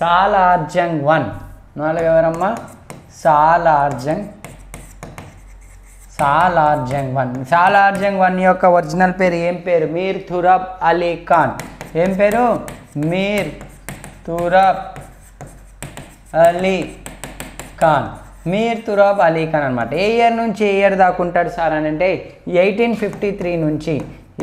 సాలార్జంగ్ 1 నాలుగు ఎవరమ్మా సాలార్జంగ్ 1 యొక్క ఒరిజినల్ పేరు ఏం పేరు మీర్ తురబ్ అలీ ఖాన్ ఏం పేరు మీర్ తురబ్ అలీ ఖాన్ అనమాట ఏ ఇయర్ నుంచి ఏ ఇయర్ దాకా ఉంటాడు సార్ అని అంటే 1853 నుంచి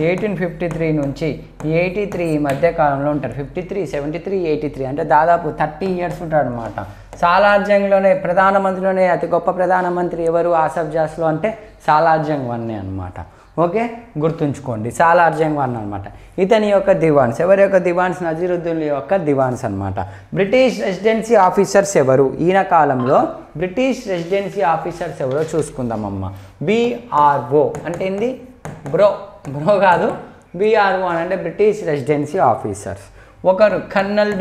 83 ఈ మధ్య కాలంలో ఉంటారు 53 73 83 అంటే దాదాపు 30 ఇయర్స్ ఉంటాడు అనమాట సాలార్జంగ్లోనే ప్రధానమంత్రిలోనే అతి గొప్ప ప్రధానమంత్రి ఎవరు ఆసఫ్ జాస్లో అంటే సాలార్జంగ్ 1 అనమాట ఓకే గుర్తుంచుకోండి సాలార్జంగ్ 1 అనమాట ఇతని యొక్క దివాన్స్ ఎవరి యొక్క దివాన్స్ నజీరుద్దీన్ యొక్క దివాన్స్ అనమాట బ్రిటిష్ రెసిడెన్సీ ఆఫీసర్స్ ఎవరు ఈయన కాలంలో బ్రిటిష్ రెసిడెన్సీ ఆఫీసర్స్ ఎవరో చూసుకుందామమ్మ BRO అంటే ఏంది బ్రో కాదు BRO అని అంటే బ్రిటిష్ రెసిడెన్సీ ఆఫీసర్స్ ఒకరు కర్నల్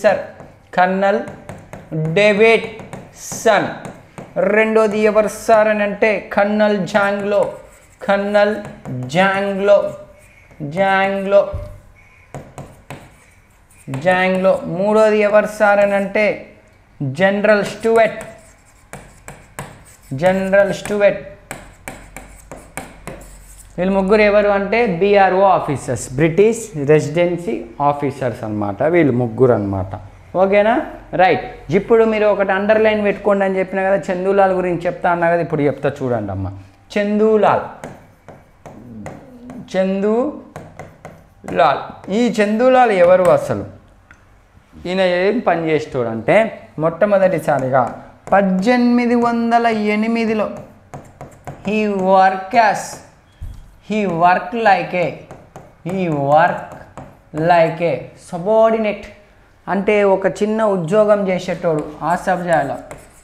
డేవిడ్సన్ రెండోది ఎవరు సార్ అని అంటే కర్నల్ జాంగ్లో మూడోది ఎవరు సార్ అని అంటే జనరల్ స్టూవెట్ వీళ్ళు ముగ్గురు ఎవరు అంటే BRO officers British residency officers అనమాట వీళ్ళు ముగ్గురు అనమాట ఓకేనా రైట్ ఇప్పుడు మీరు ఒకటి అండర్లైన్ పెట్టుకోండి అని చెప్పిన కదా చందూలాల్ గురించి చెప్తా అన్నా కదా ఇప్పుడు చెప్తా చూడండి అమ్మ చందూలాల్ ఈ చందూలాల్ ఎవరు అసలు ఈయన ఏం పని చేస్తాడు అంటే మొట్టమొదటిసారిగా 1808లో he worked like a subordinate అంటే ఒక చిన్న ఉద్యోగం చేసేటోడు ఆసఫ్ జాలో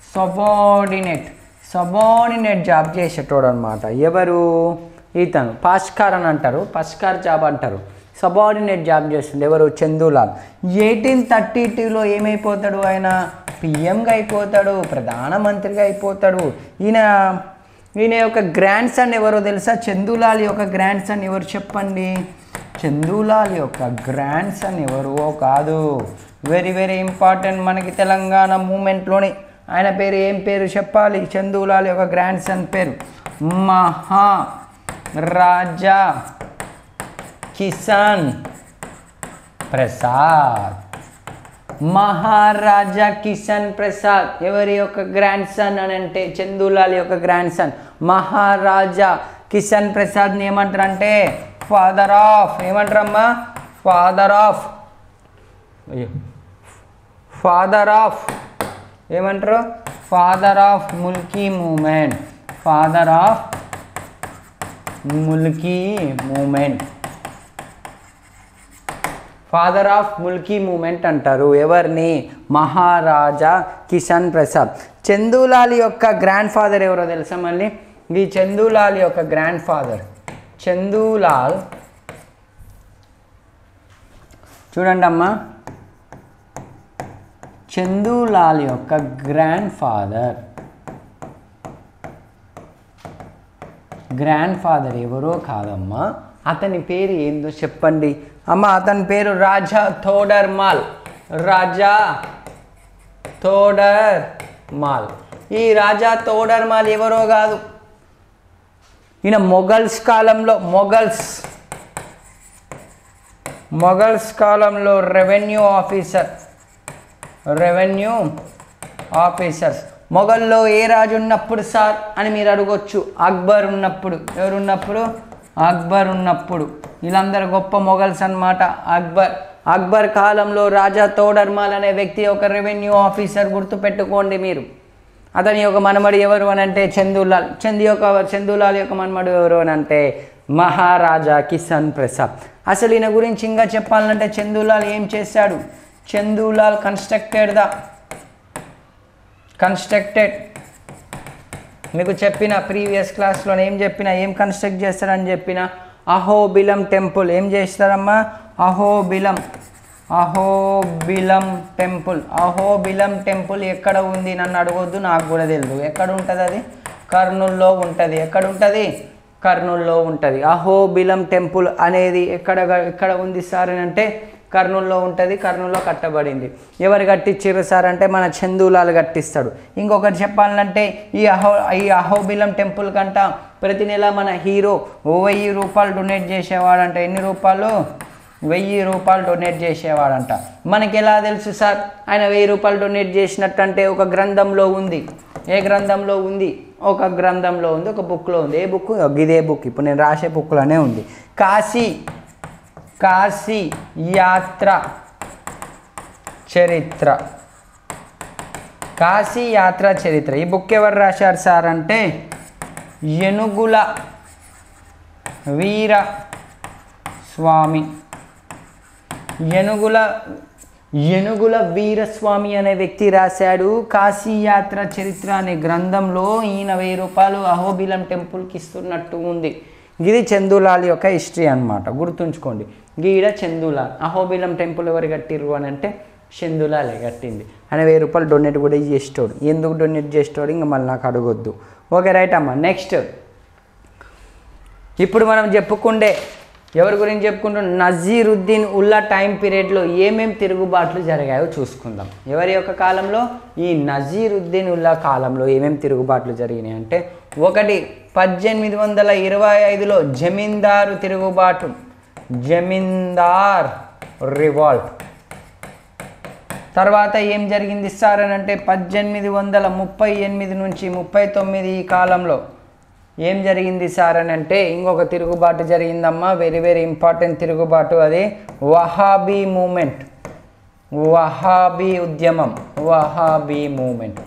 సబార్డినేట్ జాబ్ చేసేటోడు అనమాట ఎవరు ఇతను పాస్కార్ అని అంటారు పాస్కార్ జాబ్ అంటారు సబార్డినేట్ జాబ్ చేస్తుంది ఎవరు చందూలాల్ 1832లో ఏమైపోతాడు ఆయన పిఎంగా అయిపోతాడు ప్రధానమంత్రిగా అయిపోతాడు ఈయన యొక్క గ్రాండ్ సన్ ఎవరో తెలుసా చందూలాల్ యొక్క గ్రాండ్ సన్ ఎవరు చెప్పండి చందూలాల్ యొక్క గ్రాండ్ సన్ ఎవరో కాదు వెరీ వెరీ ఇంపార్టెంట్ మనకి తెలంగాణ మూమెంట్లోని ఆయన పేరు ఏం పేరు చెప్పాలి చందూలాల్ యొక్క గ్రాండ్ సన్ పేరు మహారాజా కిసాన్ ప్రసాద్ ఎవరి యొక్క గ్రాండ్ సన్ అని అంటే చందూలాల్ యొక్క గ్రాండ్ సన్ మహారాజా కిషన్ ప్రసాద్ని ఏమంటారంటే ఫాదర్ ఆఫ్ ముల్కీ మూమెంట్ అంటారు ఎవరిని మహారాజా కిషన్ ప్రసాద్ చందూలాల్ యొక్క గ్రాండ్ ఫాదర్ ఎవరో తెలుసా మళ్ళీ ఈ చందూలాల్ యొక్క గ్రాండ్ ఫాదర్ చూడండి అమ్మా చందూలాల్ యొక్క గ్రాండ్ ఫాదర్ ఎవరో కాదమ్మా అతని పేరు ఏందో చెప్పండి అమ్మ అతని పేరు రాజా తోడర్మాల్ ఈ రాజా తోడర్మాల్ ఎవరో కాదు ఈయన మొఘల్స్ కాలంలో రెవెన్యూ ఆఫీసర్స్ మొఘల్లో ఏ రాజు ఉన్నప్పుడు సార్ అని మీరు అడగొచ్చు అక్బర్ ఉన్నప్పుడు వీళ్ళందరూ గొప్ప మొఘల్స్ అన్నమాట అక్బర్ కాలంలో రాజా తోడర్మాల్ అనే వ్యక్తి ఒక రెవెన్యూ ఆఫీసర్ గుర్తుపెట్టుకోండి మీరు అతని యొక్క మనమడు ఎవరు అని అంటే చందూలాల్ యొక్క మనమడు ఎవరు అని అంటే మహారాజా కిషన్ ప్రసాద్ అసలు ఈయన గురించి ఇంకా చెప్పాలంటే చందూలాల్ ఏం చేశాడు చందూలాల్ కన్స్ట్రక్టెడ్ మీకు చెప్పిన ప్రీవియస్ క్లాస్లో ఏం కన్స్ట్రక్ట్ చేస్తారని చెప్పిన అహోబిలం టెంపుల్ ఏం చేస్తారమ్మా అహోబిలం టెంపుల్ ఎక్కడ ఉంది నన్ను అడగొద్దు నాకు కూడా తెలియదు ఎక్కడ ఉంటుంది అది కర్నూల్లో ఉంటుంది అహోబిలం టెంపుల్ అనేది ఎక్కడ ఉంది సార్ అని అంటే కర్నూలులో ఉంటుంది, కర్నూలులో కట్టబడింది. ఎవరు కట్టించారు సార్ అంటే మన చందూలాలు కట్టిస్తాడు. ఇంకొకటి చెప్పాలంటే ఈ అహోబిలం టెంపుల్ కంట ప్రతి నెల మన హీరో 1000 రూపాయలు డొనేట్ చేసేవాడంట. ఎన్ని రూపాయలు? 1000 రూపాయలు డొనేట్ చేసేవాడంట. మనకి ఎలా తెలుసు సార్ ఆయన 1000 రూపాయలు డొనేట్ చేసినట్టు? అంటే ఒక గ్రంథంలో ఉంది. ఏ గ్రంథంలో ఉంది? ఒక గ్రంథంలో ఉంది, ఒక బుక్లో ఉంది. ఏ బుక్? ఇదే బుక్, ఇప్పుడు నేను రాసే బుక్లోనే ఉంది. కాశీ యాత్ర చరిత్ర. కాశీ యాత్ర చరిత్ర. ఈ బుక్ ఎవరు రాశారు సార్ అంటే ఏనుగుల వీరస్వామి. ఏనుగుల వీరస్వామి అనే వ్యక్తి రాశాడు కాశీయాత్ర చరిత్ర అనే గ్రంథంలో. ఈయన 1000 రూపాయలు అహోబిలం టెంపుల్కి ఇస్తున్నట్టు ఉంది. ఇది చందూలాల్ యొక్క హిస్టరీ అన్నమాట, గుర్తుంచుకోండి. గీడ చందూలాల్. అహోబిలం టెంపుల్ ఎవరు కట్టిర్రు అని అంటే చందూలాలే కట్టింది. ఆయన 1000 రూపాయలు డొనేట్ కూడా చేస్తాడు. ఎందుకు డొనేట్ చేస్తాడు ఇంకా మళ్ళీ నాకు అడగొద్దు. ఓకే రైట్ అమ్మ. నెక్స్ట్ ఇప్పుడు మనం చెప్పుకుంటే ఎవరి గురించి చెప్పుకుంటాం? నజీరుద్దీన్ ఉల్లా టైం పీరియడ్లో ఏమేమి తిరుగుబాట్లు జరిగాయో చూసుకుందాం. ఎవరి యొక్క కాలంలో? ఈ నజీరుద్దీన్ ఉల్లా కాలంలో ఏమేమి తిరుగుబాట్లు జరిగినాయి అంటే, ఒకటి 1825లో జమీందారు తిరుగుబాటు, జమీందార్ రివాల్ట్. తర్వాత ఏం జరిగింది సార్ అని అంటే 1838 నుంచి 39 ఈ కాలంలో ఏం జరిగింది సార్ అని అంటే ఇంకొక తిరుగుబాటు జరిగిందమ్మా. వెరీ వెరీ ఇంపార్టెంట్ తిరుగుబాటు. అది వహాబీ మూమెంట్, వహాబీ ఉద్యమం, వహాబీ మూమెంట్.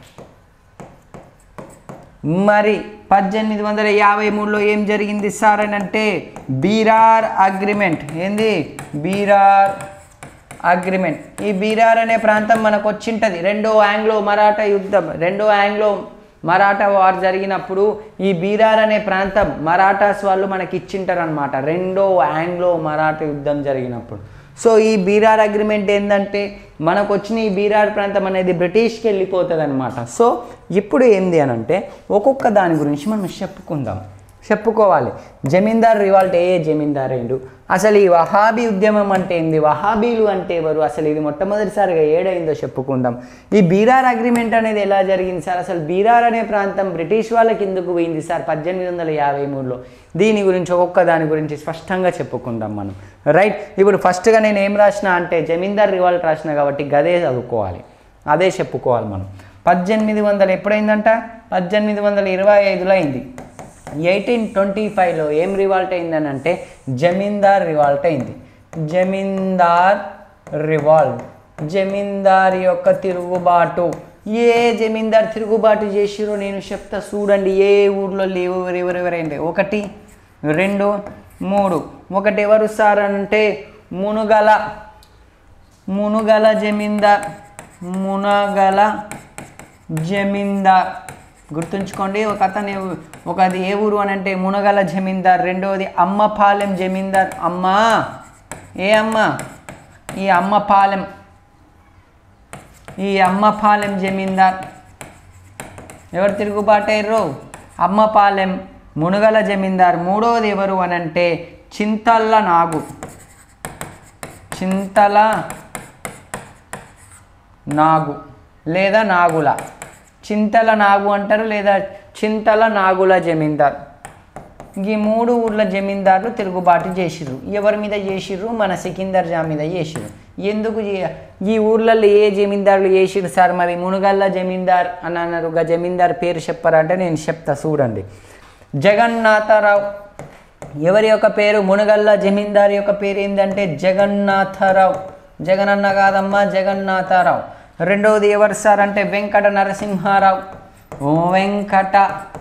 మరి 1853లో ఏం జరిగింది సార్ అని అంటే బీరార్ అగ్రిమెంట్. ఏంది? బీరార్ అగ్రిమెంట్. ఈ బీరార్ అనే ప్రాంతం మనకు వచ్చింటది. రెండో ఆంగ్లో మరాఠా యుద్ధం, రెండో ఆంగ్లో మరాఠా వార్ జరిగినప్పుడు ఈ బీరార్ అనే ప్రాంతం మరాఠాస్ వాళ్ళు మనకి ఇచ్చింటారు అనమాట. రెండో ఆంగ్లో మరాఠా యుద్ధం జరిగినప్పుడు. సో ఈ బీరార్ అగ్రిమెంట్ ఏంటంటే మనకు వచ్చిన ఈ బీరార్ ప్రాంతం అనేది బ్రిటిష్కి వెళ్ళిపోతుంది అనమాట. సో ఇప్పుడు ఏంది అని అంటే ఒక్కొక్క దాని గురించి మనం చెప్పుకోవాలి. జమీందార్ రివాల్ట్ ఏ జమీందార్ అయిండు? అసలు ఈ వహాబీ ఉద్యమం అంటే ఏంది? వహాబీలు అంటే ఎవరు? అసలు ఇది మొట్టమొదటిసారిగా ఏడైందో చెప్పుకుందాం. ఈ బీరార్ అగ్రిమెంట్ అనేది ఎలా జరిగింది సార్? అసలు బీరార్ అనే ప్రాంతం బ్రిటిష్ వాళ్ళకి ఎందుకు పోయింది సార్ 1853లో? దీని గురించి ఒక్కొక్క దాని గురించి స్పష్టంగా చెప్పుకుందాం మనం. రైట్. ఇప్పుడు ఫస్ట్గా నేను ఏం రాసిన అంటే జమీందార్ రివాల్ట్ రాసిన కాబట్టి గదే చదువుకోవాలి, అదే చెప్పుకోవాలి మనం. 1800 ఎప్పుడైందంట? 1825లో అయింది. 1825లో ఏం రివాల్ట్ అయిందని అంటే జమీందార్ రివాల్ట్ అయింది. జమీందార్ రివాల్ట్, జమీందార్ యొక్క తిరుగుబాటు. ఏ జమీందార్ తిరుగుబాటు చేసిరో నేను చెప్తా చూడండి. ఏ ఊర్లో లేవు ఎవరెవరైంది? 1, 2, 3. ఒకటి ఎవరు సార్ అంటే మునుగల జమీందార్, మునగల జమీందార్. గుర్తుంచుకోండి. ఒకది ఏ ఊరు అని అంటే మునగల జమీందార్. రెండవది అమ్మపాలెం జమీందార్. ఏ అమ్మ? ఈ అమ్మపాలెం జమీందార్. ఎవరు తిరుగుబాటయ్యారు? అమ్మపాలెం, మునగల జమీందార్. మూడవది ఎవరు అని అంటే చింతల నాగు లేదా నాగుల. చింతల నాగు అంటారు లేదా చింతల నాగుల జమీందార్. ఈ 3 ఊర్ల జమీందారులు తిరుగుబాటు చేసిర్రు. ఎవరి మీద చేసిర్రు? మన సికిందర్ జా మీద చేసిర్రు. ఎందుకు ఈ ఊర్లలో ఏ జమీందారులు చేసిర్రు సార్? మరి మునుగల్ల జమీందార్ అని అన్నారు. జమీందార్ పేరు చెప్పారంటే నేను చెప్తా చూడండి. జగన్నాథరావు. ఎవరి యొక్క పేరు? మునుగల్ల జమీందార్ యొక్క పేరు ఏంటంటే జగన్నాథరావు. జగనన్న కాదమ్మా, జగన్నాథరావు. రెండవది ఎవరు సార్ అంటే వెంకట నరసింహారావు. వెంకట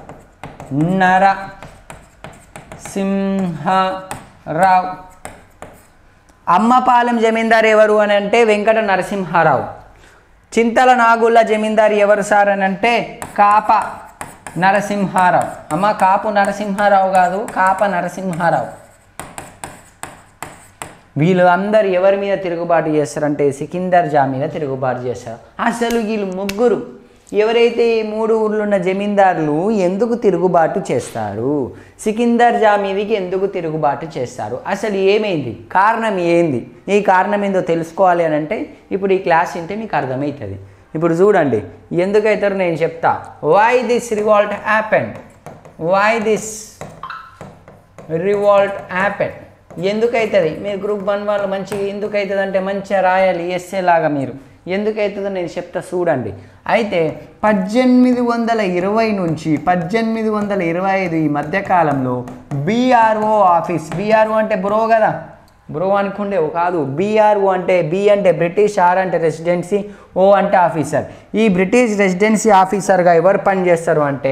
నరసింహారావు. అమ్మపాలెం జమీందార్ ఎవరు అని అంటే వెంకట నరసింహారావు. చింతల నాగుల జమీందార్ ఎవరు సార్ అని అంటే కాప నరసింహారావు. అమ్మ కాపు నరసింహారావు కాదు, కాప నరసింహారావు. వీళ్ళు అందరు ఎవరి మీద తిరుగుబాటు చేస్తారంటే సికిందర్ జా మీద తిరుగుబాటు చేస్తారు. అసలు వీళ్ళు ముగ్గురు ఎవరైతే ఈ 3 ఊర్లు ఉన్న జమీందారులు ఎందుకు తిరుగుబాటు చేస్తారు? సికిందర్ జా మీదికి ఎందుకు తిరుగుబాటు చేస్తారు? అసలు ఏమైంది, కారణం ఏంది? ఈ కారణం ఏందో తెలుసుకోవాలి అని అంటే ఇప్పుడు ఈ క్లాస్ వింటే మీకు అర్థమవుతుంది. ఇప్పుడు చూడండి ఎందుకైతారో నేను చెప్తా. Why this revolt happen, why this revolt happen, ఎందుకైతుంది? మీరు గ్రూప్ 1 వాళ్ళు మంచిగా ఎందుకైతుంది అంటే మంచిగా రాయాలి ఎస్ఏ లాగా. మీరు ఎందుకైతుందో నేను చెప్తా చూడండి. అయితే 1820 నుంచి 1825 ఈ మధ్యకాలంలో బీఆర్ఓ ఆఫీస్, బీఆర్ఓ అంటే బ్రో కదా, బ్రో అనుకుండేవు కాదు, బీఆర్ఓ అంటే బి అంటే బ్రిటిష్, ఆర్ అంటే రెసిడెన్సీ, ఓ అంటే ఆఫీసర్. ఈ బ్రిటిష్ రెసిడెన్సీ ఆఫీసర్గా ఎవరు పనిచేస్తారు అంటే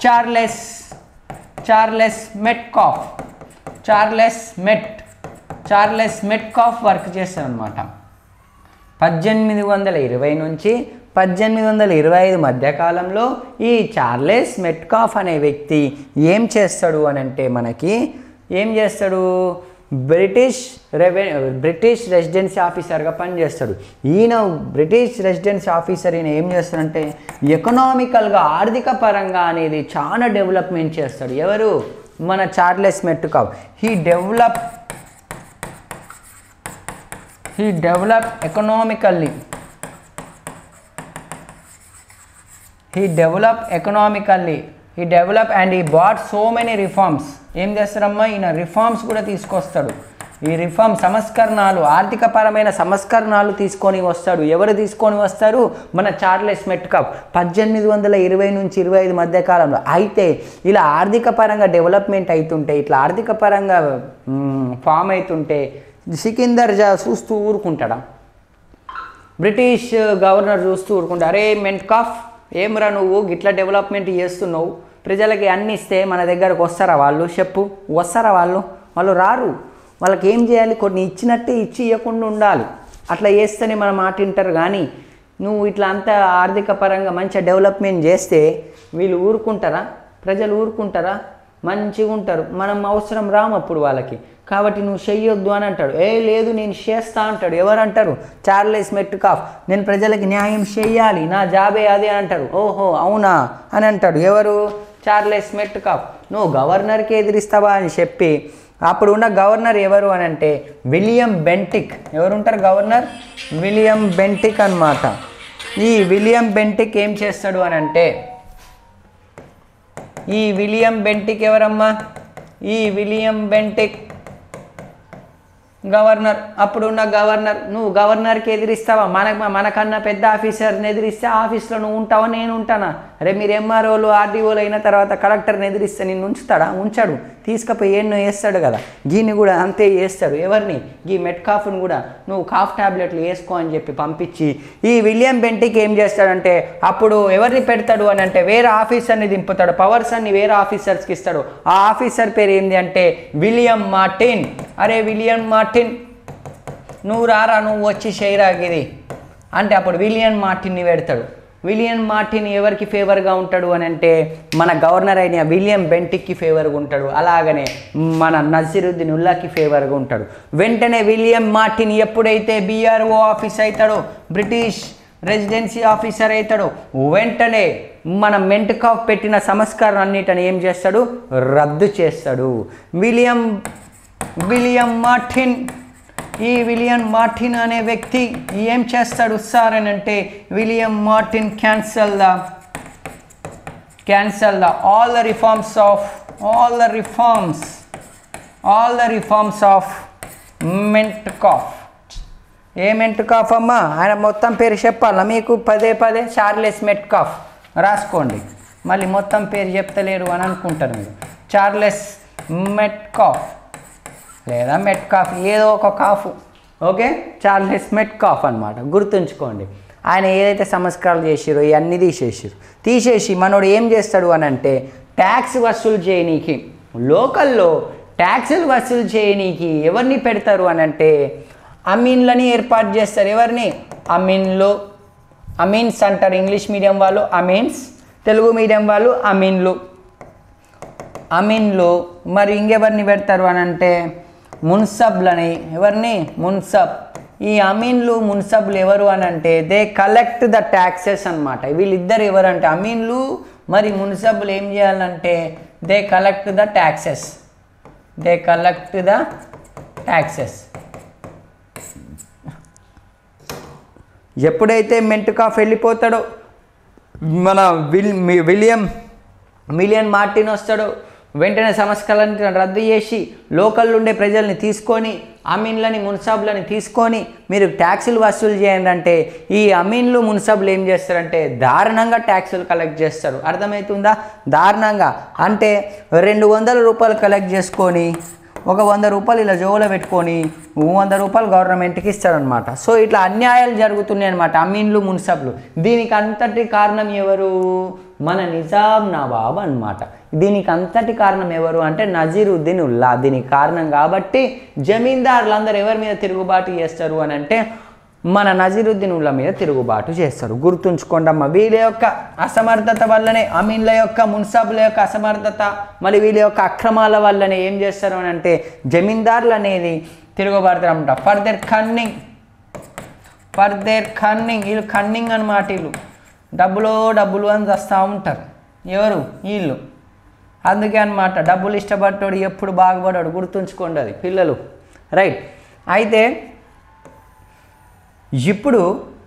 Charles Metcalfe, Charles Metcalfe work చేస్తారు అనమాట. 1820 నుంచి 1825 మధ్యకాలంలో ఈ చార్లెస్ మెట్కాఫ్ అనే వ్యక్తి ఏం చేస్తాడు అని అంటే మనకి ఏం చేస్తాడు, బ్రిటిష్ రెసిడెన్సీ ఆఫీసర్గా పనిచేస్తాడు. ఈయన బ్రిటిష్ రెసిడెన్సీ ఆఫీసర్ ఈయన ఏం చేస్తాడంటే ఎకనామికల్గా ఆర్థిక పరంగా అనేది చాలా డెవలప్మెంట్ చేస్తాడు. ఎవరు? మన Charles Metcalfe. He develop economically, he developed and he bought so many reforms. ఏం చేస్తారమ్మా, ఈయన రిఫార్మ్స్ కూడా తీసుకొస్తాడు. ఈ రిఫార్మ్ సంస్కరణలు, ఆర్థికపరమైన సంస్కరణలు తీసుకొని వస్తాడు. ఎవరు తీసుకొని వస్తారు? మన చార్లెస్ మెట్కాఫ్ 1820 నుంచి 25 మధ్యకాలంలో. అయితే ఇలా ఆర్థిక పరంగా డెవలప్మెంట్ అవుతుంటే, ఇట్లా ఆర్థిక పరంగా ఫామ్ అవుతుంటే సికిందర్ జా చూస్తూ ఊరుకుంటాడా? బ్రిటిష్ గవర్నర్ చూస్తూ ఊరుకుంటా, అరే మెట్కాఫ్ ఏమ్రా నువ్వు గిట్లా డెవలప్మెంట్ చేస్తున్నావు, ప్రజలకి అన్ని ఇస్తే మన దగ్గరకు వస్తారా వాళ్ళు? చెప్పు, వస్తారా వాళ్ళు రారు. వాళ్ళకి ఏం చేయాలి? కొన్ని ఇచ్చినట్టే ఇచ్చి ఇవ్వకుండా ఉండాలి. అట్లా చేస్తేనే మన మాట వింటారు. కానీ నువ్వు ఇట్లా అంతా ఆర్థిక పరంగా మంచిగా డెవలప్మెంట్ చేస్తే వీళ్ళు ఊరుకుంటారా? ప్రజలు ఊరుకుంటారా? మంచిగా ఉంటారు. మనం అవసరం రాము అప్పుడు వాళ్ళకి. కాబట్టి నువ్వు చెయ్యొద్దు అని అంటాడు. లేదు నేను చేస్తా అంటాడు. ఎవరంటారు? Charles Metcalfe. నేను ప్రజలకి న్యాయం చేయాలి, నా జాబే అదే అంటారు. ఓహో అవునా అని అంటాడు. ఎవరు? Charles Metcalfe. నువ్వు గవర్నర్కి ఎదిరిస్తావా అని చెప్పి, అప్పుడు ఉన్న గవర్నర్ ఎవరు అని అంటే విలియం బెంటిక్. ఎవరు ఉంటారు గవర్నర్? విలియం బెంటిక్ అన్నమాట. ఈ విలియం బెంటిక్ ఏం చేస్తాడు అని అంటే, ఈ విలియం బెంటిక్ ఎవరమ్మా? ఈ విలియం బెంటిక్ గవర్నర్. అప్పుడున్న గవర్నర్. నువ్వు గవర్నర్కి ఎదిరిస్తావా? మనకన్నా పెద్ద ఆఫీసర్ని ఎదిరిస్తే ఆఫీస్లో నువ్వు ఉంటావా, నేను ఉంటానా? అరే మీరు ఎంఆర్ఓలు ఆర్డీఓలు అయిన తర్వాత కలెక్టర్ని ఎదిరిస్తే నిన్ను ఉంచుతాడా? ఉంచాడు. తీసుకుపోయి ఎన్నో వేస్తాడు కదా. గీని కూడా అంతే వేస్తాడు. ఎవరిని? ఈ మెట్కాఫ్ని కూడా నువ్వు కాఫ్ టాబ్లెట్లు వేసుకో అని చెప్పి పంపించి, ఈ విలియం బెంటిక్ ఏం చేస్తాడంటే అప్పుడు ఎవరిని పెడతాడు అని అంటే వేరే ఆఫీసర్ని దింపుతాడు. పవర్స్ అన్ని వేరే ఆఫీసర్స్కి ఇస్తాడు. ఆ ఆఫీసర్ పేరు ఏంది అంటే విలియం మార్టిన్. అరే విలియం మార్టిన్ నువ్వు రారా, నువ్వు వచ్చి చేయరాగిది అంటే అప్పుడు విలియం మార్టిన్ని పెడతాడు. విలియం మార్టిన్ ఎవరికి ఫేవర్గా ఉంటాడు అని అంటే మన గవర్నర్ అయిన విలియం బెంటిక్కి ఫేవర్గా ఉంటాడు. అలాగనే మన నజీరుద్దీన్ ఉల్లాకి ఫేవర్గా ఉంటాడు. వెంటనే విలియం మార్టిన్ ఎప్పుడైతే బీఆర్ఓ ఆఫీస్ అవుతాడో, బ్రిటిష్ రెసిడెన్సీ ఆఫీసర్ అవుతాడో, వెంటనే మన మెట్కాఫ్ పెట్టిన సంస్కరణ అన్నిటిని ఏం చేస్తాడు? రద్దు చేస్తాడు. William Martin. ఈ విలియం మార్టిన్ అనే వ్యక్తి ఏం చేస్తాడు సార్ అని అంటే William Martin cancel the all the reforms of Metcalfe. ఏ మెట్కాఫ్ అమ్మా? ఆయన మొత్తం పేరు చెప్పాలా మీకు? పదే చార్లెస్ మెట్కాఫ్ రాసుకోండి. మళ్ళీ మొత్తం పేరు చెప్తలేరు అని అనుకుంటారు మీరు. చార్లెస్ మెట్కాఫ్ లేదా మెట్కాఫ్, ఏదో ఒక కాఫ్. ఓకే, చార్లెస్ మెట్కాఫ్ అన్నమాట. గుర్తుంచుకోండి. ఆయన ఏదైతే సంస్కరణలు చేసిరో ఇవన్నీ తీసేసి మనోడు ఏం చేస్తాడు అని అంటే ట్యాక్స్ వసూలు చేయనీకి, లోకల్లో ట్యాక్సులు వసూలు చేయనీకి ఎవరిని పెడతారు అని అంటే అమీన్లని ఏర్పాటు చేస్తారు. ఎవరిని? అమీన్లు. అమీన్స్ అంటారు ఇంగ్లీష్ మీడియం వాళ్ళు అమీన్స్, తెలుగు మీడియం వాళ్ళు అమీన్లు. మరి ఇంకెవరిని పెడతారు అని అంటే మున్సబ్లని. ఎవరిని? మున్సబ్. ఈ అమీన్లు మున్సబ్లు ఎవరు అని అంటే దే కలెక్ట్ ద ట్యాక్సెస్ అనమాట. వీళ్ళిద్దరు ఎవరంటే అమీన్లు మరి మున్సబ్లు ఏం చేయాలంటే they collect the taxes. They collect the taxes. ఎప్పుడైతే మెంటుకాఫ్ వెళ్ళిపోతాడో మన మిలియన్ మార్టిన్ వస్తాడో వెంటనే సంస్కరణను రద్దు చేసి లోకల్ ఉండే ప్రజల్ని తీసుకొని అమీన్లని మున్సాబ్లని తీసుకొని మీరు ట్యాక్సులు వసూలు చేయండి అంటే ఈ అమీన్లు మున్సాబ్లు ఏం చేస్తారంటే దారుణంగా ట్యాక్సులు కలెక్ట్ చేస్తారు. అర్థమవుతుందా? దారుణంగా అంటే 200 రూపాయలు కలెక్ట్ చేసుకొని ఒక 100 రూపాయలు ఇలా జోలో పెట్టుకొని 100 రూపాయలు గవర్నమెంట్కి ఇస్తారనమాట. సో ఇట్లా అన్యాయాలు జరుగుతున్నాయి అనమాట అమీన్లు మున్సబ్లు. దీనికి అంతటి కారణం ఎవరు? మన నిజాం నవాబ్ అనమాట. దీనికి అంతటి కారణం ఎవరు అంటే నజీరుద్దీన్ ఉల్లా. దీనికి కారణం కాబట్టి జమీందారులందరూ ఎవరి మీద తిరుగుబాటు చేస్తారు అని అంటే మన నజీరుద్దీన్ ఉల్లా మీద తిరుగుబాటు చేస్తారు. గుర్తుంచుకోండమ్మా. వీళ్ళ యొక్క అసమర్థత వల్లనే అమీన్ల యొక్క మున్సాబుల యొక్క అసమర్థత మరి వీళ్ళ యొక్క అక్రమాల వల్లనే ఏం చేస్తారు అని అంటే జమీందారులు అనేది తిరుగుబాటుతారు అనమాట. ఫర్ దేర్ కన్నింగ్ వీళ్ళు కన్నింగ్ అనమాట. వీళ్ళు డబ్బులు అని వస్తూ ఉంటారు. ఎవరు? వీళ్ళు. అందుకే అనమాట డబ్బులు ఇష్టపడ్డాడు ఎప్పుడు బాగుపడ్డాడు. గుర్తుంచుకోండి అది పిల్లలు. రైట్. అయితే ఇప్పుడు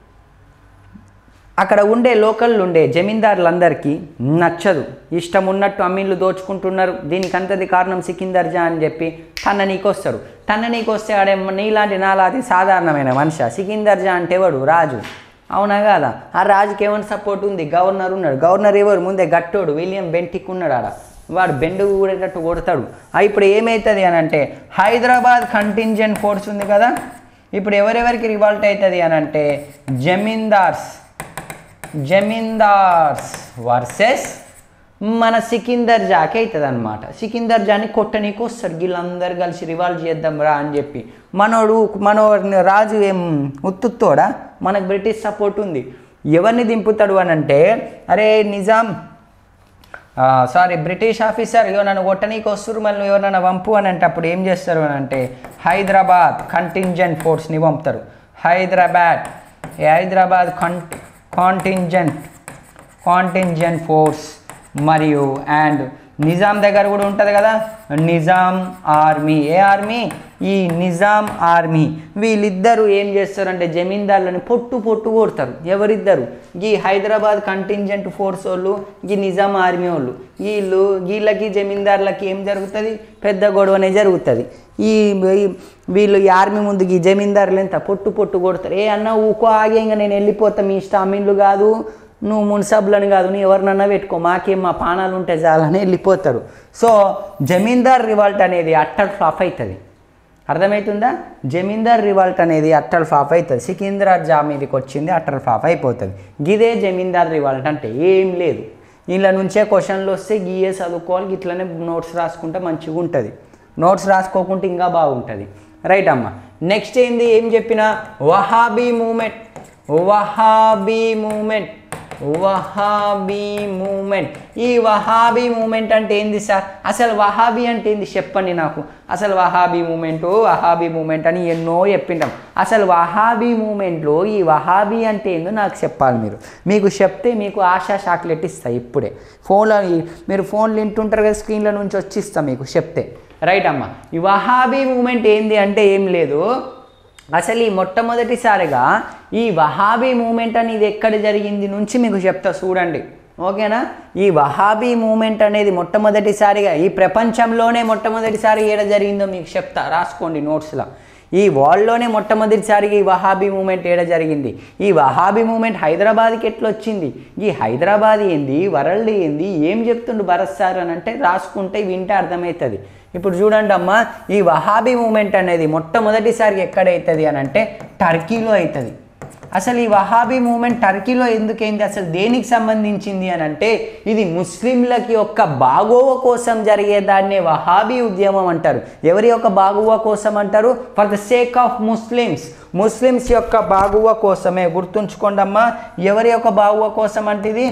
అక్కడ ఉండే లోకల్ ఉండే జమీందారులందరికీ నచ్చదు. ఇష్టం ఉన్నట్టు అమీన్లు దోచుకుంటున్నారు. దీనికి అంతది కారణం సికిందర్ జా అని చెప్పి తన్ననీకి వస్తారు. తన్ననీకి వస్తే ఆడే నీలాంటి నాలాంటి సాధారణమైన మనిషి. సికిందర్ జా అంటే వాడు రాజు. అవునా కాదా? ఆ రాజుకి ఏమైనా సపోర్ట్ ఉంది? గవర్నర్ ఉన్నాడు. గవర్నర్ ఎవరు? ముందే గట్టోడు విలియం బెంటిక్ ఉన్నాడు. ఆడ వాడు బెండు కూడేటట్టు కొడతాడు. ఇప్పుడు ఏమవుతుంది అని అంటే హైదరాబాద్ కంటింజెంట్ ఫోర్స్ ఉంది కదా, ఇప్పుడు ఎవరెవరికి రివాల్ట్ అవుతుంది అని అంటే జమీందార్స్ వర్సెస్ మన సికిందర్ జాకి అవుతుంది అనమాట. సికిందర్ జాని కొట్టనీకి వస్తారు. వీళ్ళందరూ కలిసి రివాల్ట్ చేద్దాం రా అని చెప్పి. మనో రాజు ఏం ఉత్తుత్తోడా? మనకు బ్రిటిష్ సపోర్ట్ ఉంది. ఎవరిని దింపుతాడు అని అంటే అరే నిజాం బ్రిటిష్ ఆఫీసర్ ఇగో నన్ను కొట్టనీకి వస్తారు మళ్ళీ ఎవరన్నా పంపు అని అంటే అప్పుడు ఏం చేస్తారు అని అంటే హైదరాబాద్ కంటింజెంట్ ఫోర్స్ని పంపుతారు. హైదరాబాద్ కాంటింజెంట్ ఫోర్స్ మరియు అండ్ నిజాం దగ్గర కూడా ఉంటుంది కదా నిజాం ఆర్మీ. ఏ ఆర్మీ? ఈ నిజాం ఆర్మీ. వీళ్ళిద్దరూ ఏం చేస్తారంటే జమీందారులను పొట్టు కొడతారు. ఎవరిద్దరు? ఈ హైదరాబాద్ కంటింజెంట్ ఫోర్స్ వాళ్ళు, ఈ నిజాం ఆర్మీ వాళ్ళు. వీళ్ళకి జమీందారులకి ఏం జరుగుతుంది? పెద్ద గొడవనే జరుగుతుంది. వీళ్ళు ఈ ఆర్మీ ముందుకి ఈ జమీందారులు ఎంత పొట్టు కొడతారు. ఏ అన్న ఊకో ఆగే ఇంకా నేను వెళ్ళిపోతా, మీ ఇష్ట అమీన్లు కాదు, నువ్వు మున్సబ్లని కాదు, నువ్వు ఎవరినన్నా పెట్టుకో, మాకేం మా పానాలు ఉంటే చాలని వెళ్ళిపోతారు. సో జమీందార్ రివాల్ట్ అనేది అట్టర్ ఫ్లాప్ అవుతుంది. అర్థమవుతుందా? జమీందార్ రివాల్ట్ అనేది అట్టర్ ఫ్లాప్ అవుతుంది. సికిందర్ జా మీదకి వచ్చింది అట్టర్ ఫ్లాప్ అయిపోతుంది. గిదే జమీందార్ రివాల్ట్ అంటే ఏం లేదు. వీళ్ళ నుంచే క్వశ్చన్లు వస్తే గీయే చదువుకోవాలి, ఇట్లనే నోట్స్ రాసుకుంటే మంచిగా ఉంటుంది. నోట్స్ రాసుకోకుంటే ఇంకా బాగుంటుంది. రైట్ అమ్మ. నెక్స్ట్ ఏంది? ఏం చెప్పిన? వహాబీ మూమెంట్. ఈ వహాబీ మూమెంట్ అంటే ఏంది సార్? అసలు వహాబీ అంటే ఏంది చెప్పండి నాకు. అసలు వహాబీ మూమెంట్ అని ఎన్నో చెప్పింటాం. అసలు వహాబీ మూమెంట్లో ఈ వహాబీ అంటే ఏందో నాకు చెప్పాలి మీరు. మీకు చెప్తే మీకు ఆశా చాక్లెట్ ఇస్తాయి ఇప్పుడే. మీరు ఫోన్లు వింటుంటారు కదా, స్క్రీన్ల నుంచి వచ్చి ఇస్తా మీకు చెప్తే. రైట్ అమ్మ. ఈ వహాబీ మూమెంట్ ఏంది అంటే ఏం లేదు. అసలు ఈ మొట్టమొదటిసారిగా ఈ వహాబీ మూమెంట్ అనేది ఎక్కడ జరిగింది నుంచి మీకు చెప్తా చూడండి. ఓకేనా? ఈ వహాబీ మూమెంట్ అనేది మొట్టమొదటిసారిగా ఈ ప్రపంచంలోనే మొట్టమొదటిసారి ఏడ జరిగిందో మీకు చెప్తా, రాసుకోండి నోట్స్లో. ఈ వరల్డ్లోనే మొట్టమొదటిసారిగా ఈ వహాబీ మూమెంట్ ఏడ జరిగింది. ఈ వహాబీ మూమెంట్ హైదరాబాద్కి ఎట్లా వచ్చింది? ఈ హైదరాబాద్ ఏంది, వరల్డ్ ఏంది, ఏం చెప్తుండు భరత్ సార్ అని అంటే రాసుకుంటే వింటే అర్థమవుతుంది. ఇప్పుడు చూడండి అమ్మ, ఈ వహాబీ మూమెంట్ అనేది మొట్టమొదటిసారి ఎక్కడవుతుంది అని అంటే టర్కీలో అవుతుంది. అసలు ఈ వహాబీ మూమెంట్ టర్కీలో ఎందుకైంది, అసలు దేనికి సంబంధించింది అని అంటే ఇది ముస్లింలకి యొక్క బాగోవ కోసం జరిగేదాన్నే వహాబీ ఉద్యమం అంటారు. ఎవరి యొక్క బాగోవ కోసం అంటారు? For the sake of Muslims యొక్క బాగోవ కోసమే. గుర్తుంచుకోండి అమ్మా, ఎవరి యొక్క బాగోవ కోసం అంటే ఇది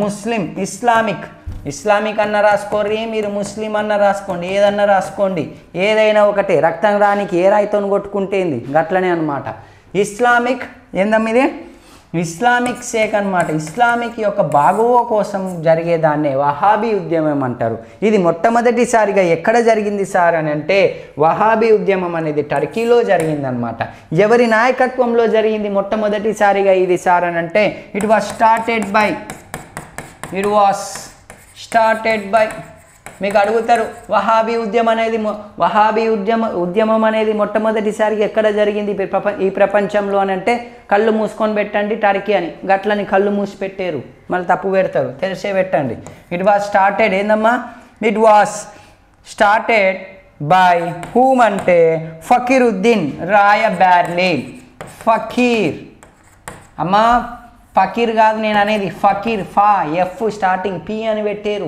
ఇస్లామిక్ అన్న రాసుకోండి, మీరు ముస్లిం అన్న రాసుకోండి, ఏదన్నా రాసుకోండి, ఏదైనా ఒకటే. రక్తం రానికి ఏ రాయితో కొట్టుకుంటేంది గట్లనే అనమాట. ఇస్లామిక్ ఏందమ్మ ఇది ఇస్లామిక్ షేక్ అనమాట. ఇస్లామిక్ యొక్క బాగోవ కోసం జరిగేదాన్నే వహాబీ ఉద్యమం అంటారు. ఇది మొట్టమొదటిసారిగా ఎక్కడ జరిగింది సార్ అని అంటే వహాబీ ఉద్యమం అనేది టర్కీలో జరిగిందనమాట. ఎవరి నాయకత్వంలో జరిగింది మొట్టమొదటిసారిగా ఇది సార్ అని అంటే ఇట్ వాస్ స్టార్టెడ్ బై మీకు అడుగుతారు వహాబీ ఉద్యమం అనేది మొట్టమొదటిసారిగా ఎక్కడ జరిగింది ఈ ప్రపంచంలో అని అంటే కళ్ళు మూసుకొని పెట్టండి టర్కీ అని, గట్లని కళ్ళు మూసి పెట్టారు, మళ్ళీ తప్పు పెడతారు, తెలిసే పెట్టండి. ఇట్ వాస్ స్టార్టెడ్ ఏందమ్మా it was started by whom అంటే ఫకీరుద్దీన్ రాయబేర్లీ. ఫకీర్ అమ్మా ఫకీర్ కాదు నేను అనేది ఫకీర్, ఫా ఎఫ్ స్టార్టింగ్ పి అని పెట్టారు.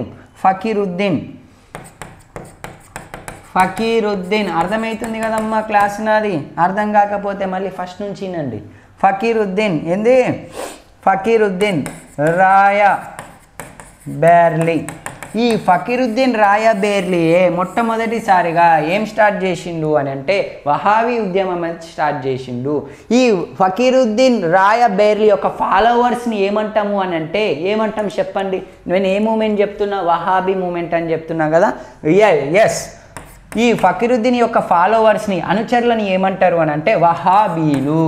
ఫకీరుద్దీన్ అర్థమవుతుంది కదమ్మా క్లాస్ నాది. అర్థం కాకపోతే మళ్ళీ ఫస్ట్ నుంచి వినండి. ఫకీరుద్దీన్ ఏంది ఫకీరుద్దీన్ రాయబేర్లీ. ఈ ఫకీరుద్దీన్ రాయబేర్లీ మొట్టమొదటిసారిగా ఏం స్టార్ట్ చేసిండు అని అంటే వహాబీ ఉద్యమం అనేది స్టార్ట్ చేసిండు. ఈ ఫకీరుద్దీన్ రాయబేర్లీ యొక్క ఫాలోవర్స్ని ఏమంటాము అని అంటే ఏమంటాం చెప్పండి. నేను ఏ మూమెంట్ చెప్తున్నా వహాబీ మూమెంట్ అని చెప్తున్నా కదా. ఎస్ ఈ ఫకీరుద్దీన్ యొక్క ఫాలోవర్స్ని అనుచరులని ఏమంటారు అని అంటే వహాబీలు.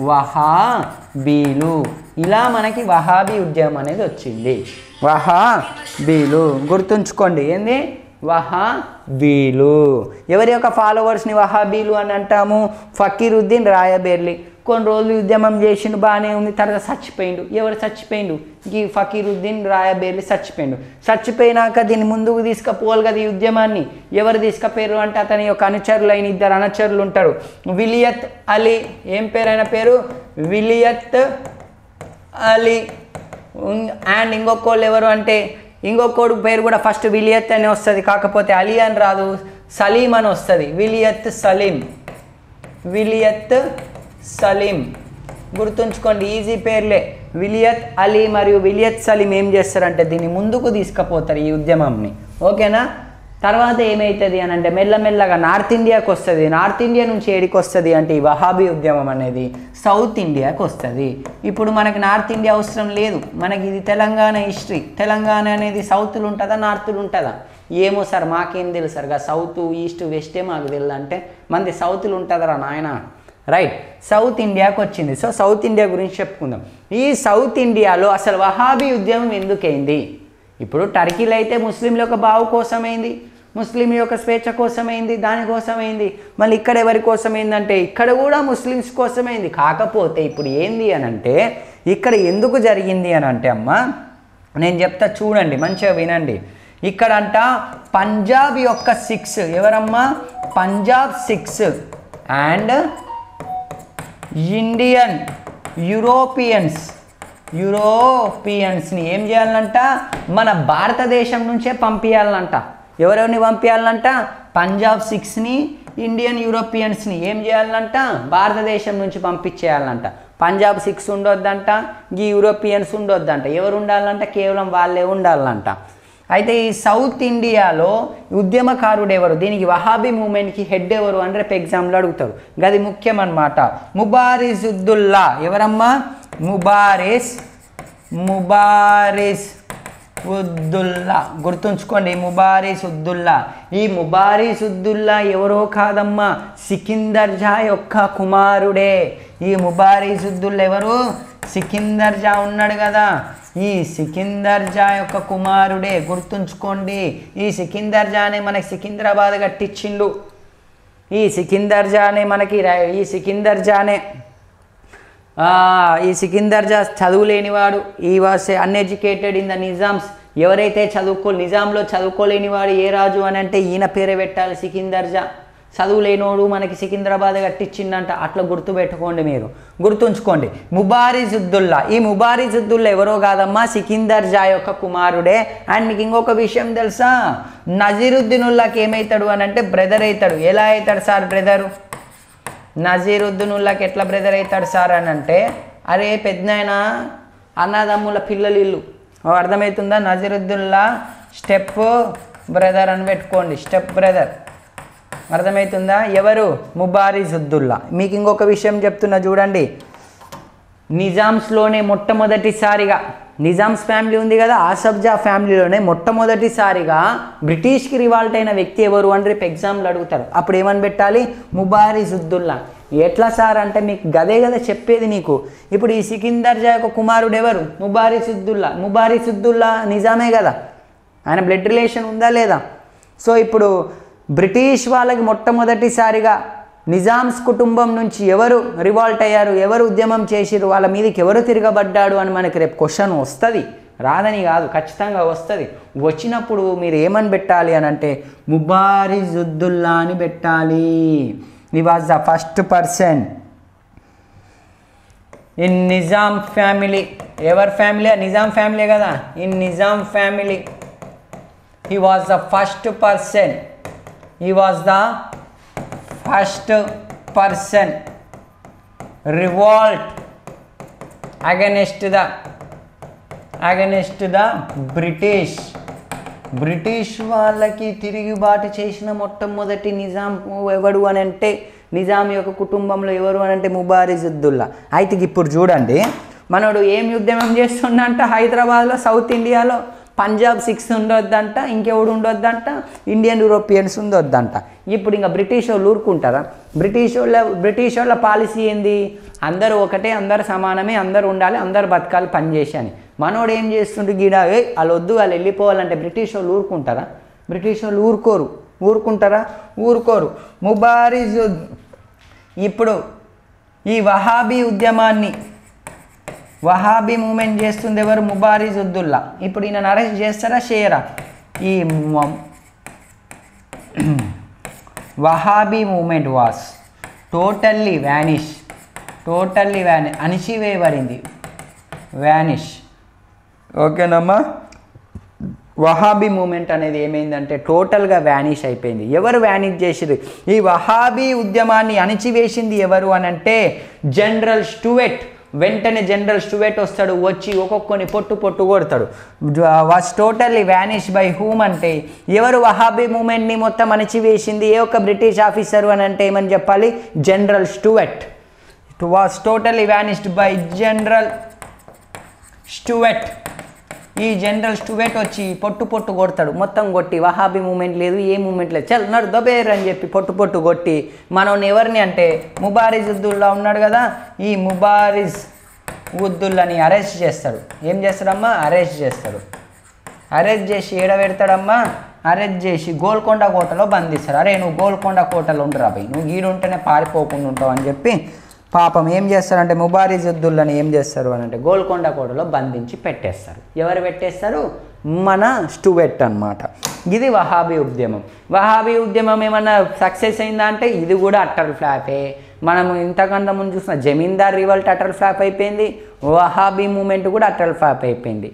ఇలా మనకి వహాబీ ఉద్యమం అనేది వచ్చింది. వహాబీలు గుర్తుంచుకోండి ఏంది వహాబీలు. ఎవరి యొక్క ఫాలోవర్స్ని వహాబీలు అని అంటాము ఫకీరుద్దీన్ రాయబేర్లీ. కొన్ని రోజులు ఉద్యమం చేసిండు బాగానే ఉంది, తర్వాత చచ్చిపోయిండు. ఎవరు చచ్చిపోయిండు ఈ ఫకీరుద్దీన్ రాయబేర్లీ చచ్చిపోయినాక దీన్ని ముందుకు తీసుకుపోవాలి కదా ఈ ఉద్యమాన్ని. ఎవరు తీసుకుపోయారు అంటే అతని యొక్క అనుచరులైన ఇద్దరు అనుచరులు ఉంటారు. విలియత్ అలీ ఏం పేరైన పేరు విలియత్ అలీ అండ్ ఇంకొకళ్ళు ఎవరు అంటే ఇంకొకడు పేరు కూడా ఫస్ట్ విలియత్ అని వస్తుంది, కాకపోతే అలీ అని రాదు సలీం అని వస్తుంది. విలియత్ సలీం గుర్తుంచుకోండి ఈజీ పేర్లే. విలియత్ అలీ మరియు విలియత్ సలీం ఏం చేస్తారంటే దీన్ని ముందుకు తీసుకుపోతారు ఈ ఉద్యమంని. ఓకేనా. తర్వాత ఏమవుతుంది అని అంటే మెల్లమెల్లగా నార్త్ ఇండియాకి వస్తుంది. నార్త్ ఇండియా నుంచి ఏడికి వస్తుంది అంటే ఈ వహాబీ ఉద్యమం అనేది సౌత్ ఇండియాకి వస్తుంది. ఇప్పుడు మనకి నార్త్ ఇండియా అవసరం లేదు, మనకి ఇది తెలంగాణ హిస్టరీ. తెలంగాణ అనేది సౌత్లో ఉంటుందా నార్త్లో ఉంటుందా ఏమో సార్ మాకేం తెలుసు సార్, సౌత్ ఈస్ట్ వెస్టే మాకు తెలియదు అంటే మనది సౌత్లో ఉంటుందిరా నాయన. రైట్ సౌత్ ఇండియాకి వచ్చింది. సో సౌత్ ఇండియా గురించి చెప్పుకుందాం. ఈ సౌత్ ఇండియాలో అసలు వహాబీ ఉద్యమం ఎందుకైంది? ఇప్పుడు టర్కీలో అయితే ముస్లింల యొక్క బావు కోసమైంది, ముస్లిం యొక్క స్వేచ్ఛ కోసమైంది, దానికోసమైంది. మళ్ళీ ఇక్కడ ఎవరి కోసమైందంటే ఇక్కడ కూడా ముస్లిమ్స్ కోసమైంది. కాకపోతే ఇప్పుడు ఏంది అని అంటే ఇక్కడ ఎందుకు జరిగింది అని అంటే అమ్మ నేను చెప్తా చూడండి మంచిగా వినండి. ఇక్కడంట పంజాబ్ యొక్క 6 ఎవరమ్మా పంజాబ్ 6 అండ్ ఇండియన్ యూరోపియన్స్ని ఏం చేయాలంట మన భారతదేశం నుంచే పంపించాలంట. ఎవరెవరిని పంపించాలంట పంజాబ్ 6ని ఇండియన్ యూరోపియన్స్ని ఏం చేయాలంట భారతదేశం నుంచి పంపించేయాలంట. పంజాబ్ 6 ఉండొద్దంట, ఈ యూరోపియన్స్ ఉండొద్దంట. ఎవరు ఉండాలంట కేవలం వాళ్ళే ఉండాలంట. అయితే ఈ సౌత్ ఇండియాలో ఉద్యమకారుడు ఎవరు, దీనికి వహాబీ మూమెంట్కి హెడ్ ఎవరు అని రేపు ఎగ్జామ్లో అడుగుతారు. గది ముఖ్యం అన్నమాట. ముబారిజుద్దుల్లా ఎవరమ్మా ముబారిస్ ఉద్దుల్లా గుర్తుంచుకోండి. ముబారిసుద్దుల్లా ఈ ముబారిసుద్దుల్లా ఎవరో కాదమ్మా సికిందర్ జా యొక్క కుమారుడే. ఈ ముబారిసుద్దుల్లా ఎవరు సికిందర్ జా ఉన్నాడు కదా, ఈ సికిందర్ జా యొక్క కుమారుడే. గుర్తుంచుకోండి ఈ సికిందర్ జానే మనకి సికింద్రాబాద్ కట్టించిండు. ఈ సికిందర్ జా చదువు లేనివాడు. He was uneducated in the Nizams. ఎవరైతే నిజాంలో చదువుకోలేనివాడు ఏ రాజు అని అంటే ఈయన పేరే పెట్టాలి సికిందర్ జా. చదువు లేనోడు మనకి సికింద్రాబాద్ కట్టించిందంట. అట్లా గుర్తుపెట్టుకోండి, మీరు గుర్తుంచుకోండి. ముబారిజుద్దుల్లా ఈ ముబారిజుద్దుల్లా ఎవరో కాదమ్మా సికిందర్ జా యొక్క కుమారుడే. అండ్ మీకు ఇంకొక విషయం తెలుసా, నజీరుద్దీనుల్లాకి ఏమవుతాడు అని అంటే బ్రదర్ అవుతాడు. ఎలా అవుతాడు సార్ బ్రదరు? నజీరుద్దీనుల్లాకి ఎట్లా బ్రదర్ అవుతాడు సార్ అని అంటే అరే పెద్దనాయన అన్నదమ్ముల పిల్లలు ఇల్లు అర్థమవుతుందా. నజీరుద్దీనుల్లా స్టెప్ బ్రదర్ అని పెట్టుకోండి. స్టెప్ బ్రదర్ అర్థమవుతుందా? ఎవరు? ముబారిజ్ ఉద్దుల్లా. మీకు ఇంకొక విషయం చెప్తున్నా చూడండి. నిజామ్స్లోనే మొట్టమొదటిసారిగా, నిజామ్స్ ఫ్యామిలీ ఉంది కదా, ఆసఫ్ జా ఫ్యామిలీలోనే మొట్టమొదటిసారిగా బ్రిటిష్కి రివాల్ట్ అయిన వ్యక్తి ఎవరు అని రేపు ఎగ్జామ్లు అడుగుతారు. అప్పుడు ఏమని పెట్టాలి? ముబారిజ్ ఉద్దుల్లా. ఎట్లా సార్ అంటే మీకు గదే కదా చెప్పేది నీకు. ఇప్పుడు ఈ సికిందర్ జా యొక్క కుమారుడు ఎవరు? ముబారిజ్ ఉద్దుల్లా. ముబారిజ్ ఉద్దుల్లా నిజామే కదా, ఆయన బ్లడ్ రిలేషన్ ఉందా లేదా? సో ఇప్పుడు బ్రిటిష్ వాళ్ళకి మొట్టమొదటిసారిగా నిజామ్స్ కుటుంబం నుంచి ఎవరు రివాల్ట్ అయ్యారు, ఎవరు ఉద్యమం చేసిరు, వాళ్ళ మీదకి ఎవరు తిరగబడ్డాడు అని మనకి రేపు క్వశ్చన్ వస్తుంది. రాదని కాదు, ఖచ్చితంగా వస్తుంది. వచ్చినప్పుడు మీరు ఏమని పెట్టాలి అని అంటే ముబారిజ్ ఉద్దుల్లా అని పెట్టాలి. He was the first person in Nizam family. ఎవరి ఫ్యామిలీ? నిజాం ఫ్యామిలీ కదా. In Nizam family he was the first person, he was the first person revolt against the British వాళ్ళకి తిరుగుబాటు చేసిన మొట్టమొదటి నిజాం ఎవడు అని అంటే, నిజాం యొక్క కుటుంబంలో ఎవరు అని అంటే ముబారిజ్ ఉద్దుల్లా. అయితే ఇప్పుడు చూడండి, మనోడు ఏం ఉద్యమం చేస్తుండంట హైదరాబాద్లో, సౌత్ ఇండియాలో. పంజాబ్ 6 ఉండొద్దంట, ఇంకెవడు ఉండొద్దంట, ఇండియన్ యూరోపియన్స్ ఉండొద్దంట. ఇప్పుడు ఇంకా బ్రిటిష్ వాళ్ళు ఊరుకుంటారా? బ్రిటిష్ వాళ్ళ పాలసీ ఏంది? అందరూ ఒకటే, అందరు సమానమే, అందరు ఉండాలి, అందరు బతకాలి, పని చేసి అని. మనోడు ఏం చేస్తుంటే గీడ వాళ్ళు వద్దు, వాళ్ళు వెళ్ళిపోవాలంటే బ్రిటిష్ వాళ్ళు ఊరుకుంటారా? బ్రిటిష్ వాళ్ళు ఊరుకుంటారా? ఊరుకోరు. ముబారిజ్ ఇప్పుడు ఈ వహాబీ మూమెంట్ చేస్తుంది ఎవరు? ముబారిజ్ ఉద్దుల్లా. ఇప్పుడు ఈయన అరెస్ట్ చేస్తారా చేయరా? ఈ Wahabi movement was totally vanish, అణిచివేయబడింది, వ్యానిష్. ఓకేనమ్మా? వహాబీ మూమెంట్ అనేది ఏమైందంటే టోటల్గా వ్యానిష్ అయిపోయింది. ఎవరు వ్యానిష్ చేసిరు? ఈ వహాబీ ఉద్యమాన్ని అణిచివేసింది ఎవరు అని అంటే జనరల్ స్టూవెట్. వెంటనే జనరల్ స్టూవెట్ వస్తాడు, వచ్చి ఒక్కొక్కని పొట్టు కొడతాడు. Was totally vanish by whom అంటే ఎవరు వహాబీ మూమెంట్ని మొత్తం అణిచివేసింది? ఏ ఒక్క బ్రిటిష్ ఆఫీసరు అని అంటే ఏమని చెప్పాలి? General Stuart. Was totally vanished by General Stuart. ఈ జనరల్ స్టూవెట్ వచ్చి పొట్టు కొడతాడు, మొత్తం కొట్టి వహాబీ మూమెంట్ లేదు, ఏ మూమెంట్ లేదు, చల్ నడు దబేర్ అని చెప్పి పొట్టు కొట్టి మనం ఎవరిని అంటే ముబారిజ్ ఉద్దుల్లా ఉన్నాడు కదా, ఈ ముబారిజ్ ఉద్దుల్లాని అరెస్ట్ చేస్తాడు. ఏం చేస్తాడమ్మా? అరెస్ట్ చేస్తాడు. అరెస్ట్ చేసి ఏడబెడతాడమ్మా? అరెస్ట్ చేసి గోల్కొండ కోటలో బంధిస్తాడు. అరే నువ్వు గోల్కొండ కోటలో ఉండరా భయ్, నువ్వు గీడుంటేనే పారిపోకుండా ఉంటావు అని చెప్పి పాపం ఏం చేస్తారంటే ముబారిజ్ ఉద్దుల్లాని ఏం చేస్తారు అని అంటే గోల్కొండ కోటలో బంధించి పెట్టేస్తారు. ఎవరు పెట్టేస్తారు? మన స్టూవెట్ అన్నమాట. ఇది వహాబీ ఉద్యమం. వహాబీ ఉద్యమం ఏమన్నా సక్సెస్ అయిందా అంటే ఇది కూడా అట్టర్ ఫ్లాపే. మనం ఇంతకంటే ముందు చూసిన జమీందార్ రివల్ట్ అట్టర్ ఫ్లాప్ అయిపోయింది, వహాబీ మూమెంట్ కూడా అట్టర్ ఫ్లాప్ అయిపోయింది.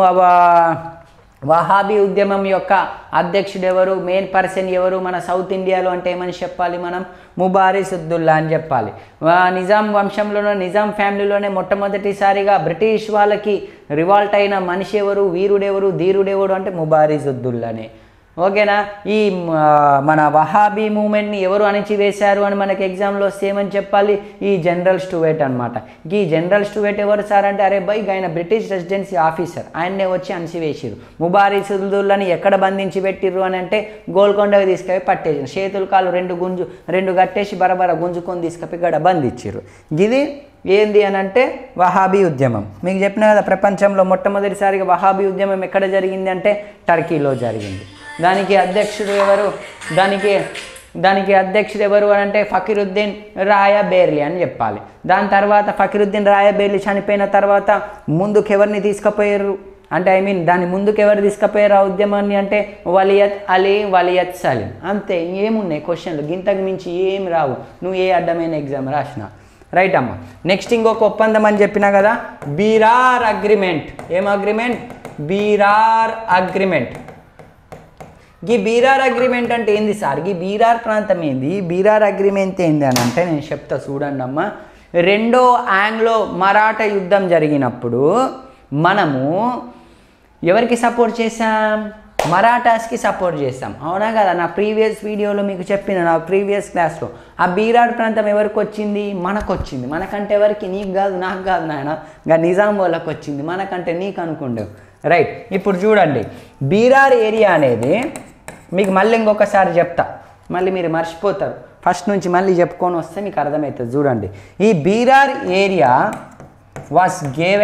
వహాబీ ఉద్యమం యొక్క అధ్యక్షుడు ఎవరు? మెయిన్ పర్సన్ ఎవరు మన సౌత్ ఇండియాలో అంటే ఏమని చెప్పాలి మనం? ముబారిజ్ ఉద్దుల్లా అని చెప్పాలి. నిజాం వంశంలోనే, నిజాం ఫ్యామిలీలోనే మొట్టమొదటిసారిగా బ్రిటిష్ వాళ్ళకి రివాల్ట్ అయిన మనిషి ఎవరు? వీరుడెవరు? ధీరుడెవరు అంటే ముబారిజ్ ఉద్దుల్లానే. ఓకేనా? ఈ మన వహాబీ మూమెంట్ని ఎవరు అణిచివేశారు అని మనకి ఎగ్జామ్లో వస్తే ఏమని చెప్పాలి? ఈ జనరల్ స్టూవెట్ అనమాట. ఈ జనరల్ స్టూవెట్ ఎవరు సార్ అంటే అరే బై ఆయన బ్రిటిష్ రెసిడెన్సీ ఆఫీసర్, ఆయన్నే వచ్చి అణిచివేసిరు. ముబారిజ్ ఉద్దుల్లాని ఎక్కడ బంధించి పెట్టిర్రు అని అంటే గోల్కొండకి తీసుకుపోయి పట్టేసి చేతులు కాలు రెండు కట్టేసి బరబర గుంజుకొని తీసుకుపోయి గడ బంధించిర్రు. ఇది ఏంది అని అంటే వహాబీ ఉద్యమం. మీకు చెప్పిన కదా ప్రపంచంలో మొట్టమొదటిసారిగా వహాబీ ఉద్యమం ఎక్కడ జరిగింది అంటే టర్కీలో జరిగింది. దానికి అధ్యక్షుడు ఎవరు? దానికి అధ్యక్షుడు ఎవరు అని అంటే ఫకీరుద్దీన్ రాయబేర్లీ అని చెప్పాలి. దాని తర్వాత ఫకీరుద్దీన్ రాయబేర్లీ చనిపోయిన తర్వాత ముందుకు ఎవరిని తీసుకుపోయారు అంటే దాని ముందుకు ఎవరు తీసుకుపోయారు ఆ ఉద్యమాన్ని అంటే వలియత్ అలీ, వలియత్ సలీం. అంతే, ఏమున్నాయి క్వశ్చన్లు, గింతకు మించి ఏం రావు, నువ్వు ఏ అడ్డమైన ఎగ్జామ్ రాసినా. రైట్ అమ్మ. నెక్స్ట్ ఇంకొక ఒప్పందం అని చెప్పినా కదా, బీరార్ అగ్రిమెంట్. ఏం అగ్రిమెంట్? బీరార్ అగ్రిమెంట్. ఈ బీరార్ అగ్రిమెంట్ అంటే ఏంది సార్? ఈ బీరార్ ప్రాంతం ఏంది? బీరార్ అగ్రిమెంట్ ఏంది అని అంటే నేను చెప్తా చూడండి అమ్మ. రెండో ఆంగ్లో మరాఠా యుద్ధం జరిగినప్పుడు మనము ఎవరికి సపోర్ట్ చేసాం? మరాఠాస్కి సపోర్ట్ చేస్తాం, అవునా కదా? నా ప్రీవియస్ వీడియోలో మీకు చెప్పిన, నా ప్రీవియస్ క్లాస్లో ఆ బీరాడ్ ప్రాంతం ఎవరికి వచ్చింది? మనకు వచ్చింది. మనకంటే ఎవరికి? నీకు కాదు, నాకు కాదు నాయన, ఇంకా నిజాం వాళ్ళకి వచ్చింది, మనకంటే నీకు అనుకుండేవు. రైట్, ఇప్పుడు చూడండి, బీరార్ ఏరియా అనేది మీకు మళ్ళీ ఇంకొకసారి చెప్తా, మళ్ళీ మీరు మర్చిపోతారు. ఫస్ట్ నుంచి మళ్ళీ చెప్పుకొని వస్తే మీకు అర్థమవుతుంది. చూడండి, ఈ Berar area was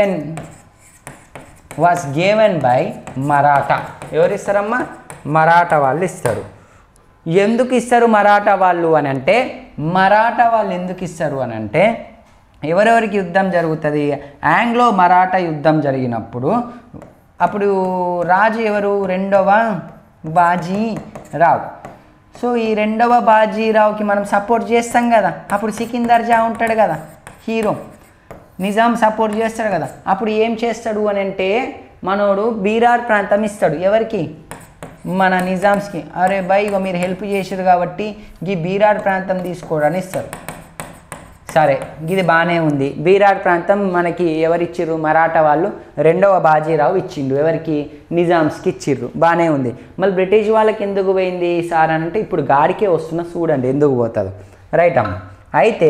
given by Maratha. ఎవరు ఇస్తారమ్మా? మరాఠా వాళ్ళు ఇస్తారు. ఎందుకు ఇస్తారు మరాఠా వాళ్ళు అని అంటే, మరాఠా వాళ్ళు ఎందుకు ఇస్తారు అని అంటే, ఎవరెవరికి యుద్ధం జరుగుతుంది? ఆంగ్లో మరాఠా యుద్ధం జరిగినప్పుడు అప్పుడు రాజు ఎవరు? రెండవ బాజీరావు. సో ఈ రెండవ బాజీరావుకి మనం సపోర్ట్ చేస్తాం కదా. అప్పుడు సికిందర్ జా ఉంటాడు కదా హీరో, నిజాం సపోర్ట్ చేస్తాడు కదా. అప్పుడు ఏం చేస్తాడు అని అంటే, మనోడు బీరార్ ప్రాంతం ఇస్తాడు. ఎవరికి? మన నిజాంస్కి. అరే బై, ఇగో మీరు హెల్ప్ చేసారు కాబట్టి ఈ బీరార్ ప్రాంతం తీసుకోవడానికి ఇస్తారు. సరే, ఇది బాగానే ఉంది. బీరార్ ప్రాంతం మనకి ఎవరిచ్చిర్రు? మరాఠా వాళ్ళు రెండవ బాజీరావు ఇచ్చిండు. ఎవరికి? నిజాంస్కి ఇచ్చిర్రు. బాగానే ఉంది. మళ్ళీ బ్రిటిష్ వాళ్ళకి ఎందుకు పోయింది సార్ అని అంటే, ఇప్పుడు గాడికే వస్తున్నా చూడండి ఎందుకు పోతుందో. రైట్ అమ్మ. అయితే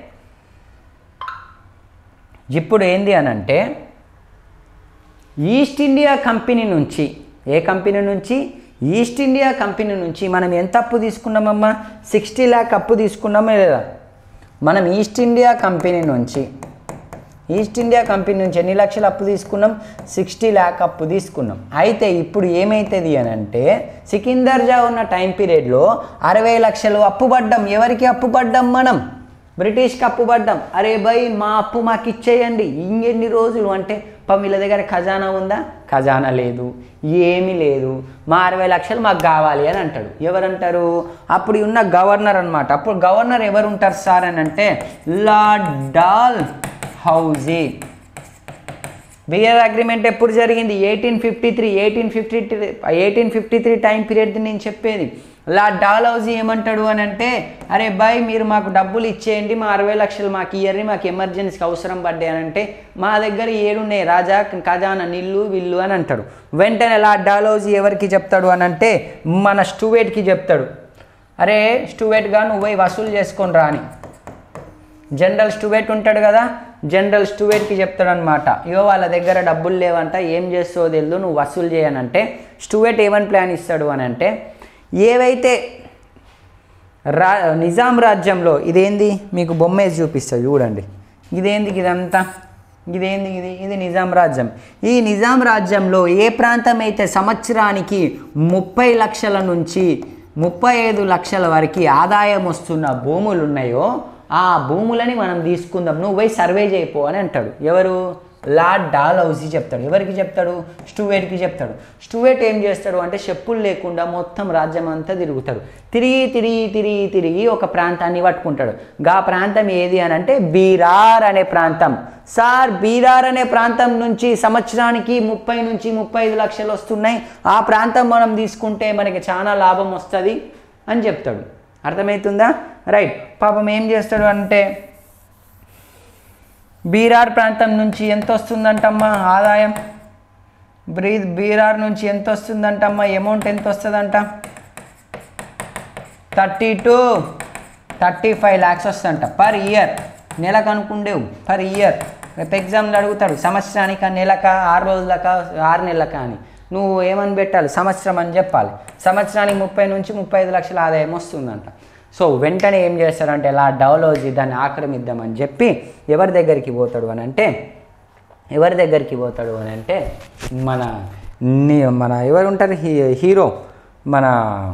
ఇప్పుడు ఏంది అని అంటే, ఈస్ట్ ఇండియా కంపెనీ నుంచి, ఏ కంపెనీ నుంచి? ఈస్ట్ ఇండియా కంపెనీ నుంచి మనం ఎంత అప్పు తీసుకున్నామమ్మా? 60 lakh అప్పు తీసుకున్నామా లేదా? మనం ఈస్ట్ ఇండియా కంపెనీ నుంచి ఎన్ని లక్షలు అప్పు తీసుకున్నాం? 60 lakh అప్పు తీసుకున్నాం. అయితే ఇప్పుడు ఏమవుతుంది అని అంటే, సికిందర్ జా ఉన్న టైం పీరియడ్లో 60 లక్షలు అప్పు పడ్డాం. ఎవరికి అప్పు పడ్డాం? మనం బ్రిటిష్కి అప్పు పడ్డాం. అరే బై, మా అప్పు మాకు ఇచ్చేయండి. ఇంకెన్ని రోజులు అంటే, వీళ్ళ దగ్గర ఖజానా ఉందా? ఖజానా లేదు, ఏమీ లేదు. మా 60 లక్షలు మాకు కావాలి అని అంటాడు. ఎవరంటారు? అప్పుడు ఉన్న గవర్నర్ అనమాట. అప్పుడు గవర్నర్ ఎవరు ఉంటారు సార్ అని అంటే, లార్డ్ డాల్హౌసీ. బీఆర్ అగ్రిమెంట్ ఎప్పుడు జరిగింది? 1853 టైం పీరియడ్ నేను చెప్పేది. లార్డ్ డాల్హౌసీ ఏమంటాడు అని అంటే, అరే బాయ్, మీరు మాకు డబ్బులు ఇచ్చేయండి, మా 60 లక్షలు మాకు ఇయ్యర్రి, మాకు ఎమర్జెన్సీకి అవసరం పడ్డాయి అని అంటే, మా దగ్గర 7 ఉన్నాయి రాజా, ఖజానా నిల్లు విల్లు అని అంటాడు. వెంటనే లార్డ్ డాల్హౌసీ ఎవరికి చెప్తాడు అని అంటే, మన స్టూవేట్కి చెప్తాడు. అరే స్టూవేట్గా నువ్వు పోయి వసూలు చేసుకొని రా అని. జనరల్ స్టూవేట్ ఉంటాడు కదా, జనరల్ స్టూవేట్కి చెప్తాడు అనమాట. ఇగో వాళ్ళ దగ్గర డబ్బులు లేవంట, ఏం చేస్తావో తెలియదు, నువ్వు వసూలు చేయనంటే, స్టూవేట్ ఏమని ప్లాన్ ఇస్తాడు అని అంటే, ఏవైతే నిజాం రాజ్యంలో, ఇదేంది మీకు బొమ్మ వేసి చూపిస్తుంది చూడండి, ఇదేంది ఇదంతా, ఇదేంది ఇది నిజాం రాజ్యం. ఈ నిజాం రాజ్యంలో ఏ ప్రాంతం అయితే సంవత్సరానికి 30 లక్షల నుంచి 35 లక్షల వరకు ఆదాయం వస్తున్న భూములు ఉన్నాయో, ఆ భూములని మనం తీసుకుందాం, నువ్వు పోయి సర్వే చేయిపో అని అంటాడు. ఎవరు? లార్డ్ డాల్హౌసీ చెప్తాడు. ఎవరికి చెప్తాడు? స్టూవేట్కి చెప్తాడు. స్టూవేట్ ఏం చేస్తాడు అంటే, చెప్పులు లేకుండా మొత్తం రాజ్యం అంతా తిరుగుతాడు. తిరిగి ఒక ప్రాంతాన్ని పట్టుకుంటాడు. గా ప్రాంతం ఏది అని అంటే, బీరార్ అనే ప్రాంతం. సార్, బీరార్ అనే ప్రాంతం నుంచి సంవత్సరానికి 30 నుంచి 35 లక్షలు వస్తున్నాయి, ఆ ప్రాంతం మనం తీసుకుంటే మనకి చాలా లాభం వస్తుంది అని చెప్తాడు. అర్థమవుతుందా? రైట్. పాపం ఏం చేస్తాడు అంటే, బీరార్ ప్రాంతం నుంచి ఎంత వస్తుందంటమ్మా ఆదాయం? బీరార్ నుంచి ఎంత వస్తుందంటమ్మా అమౌంట్? ఎంత వస్తుందంట? 30 to 35 lakhs వస్తుందంట పర్ ఇయర్. నెలకు అనుకుండేవు, పర్ ఇయర్. రేపు ఎగ్జామ్లు అడుగుతాడు, సంవత్సరానికి, నెలక, 6 రోజులక, 6 నెలలక అని. నువ్వు ఏమని పెట్టాలి? సంవత్సరం అని చెప్పాలి. సంవత్సరానికి 30 నుంచి 35 లక్షల ఆదాయం వస్తుందంట. సో వెంటనే ఏం చేస్తాడంటే, ఎలా డాల్హౌసీ దాన్ని ఆక్రమిద్దామని చెప్పి ఎవరి దగ్గరికి పోతాడు అని అంటే, మన ఎవరు ఉంటారు హీరో, మన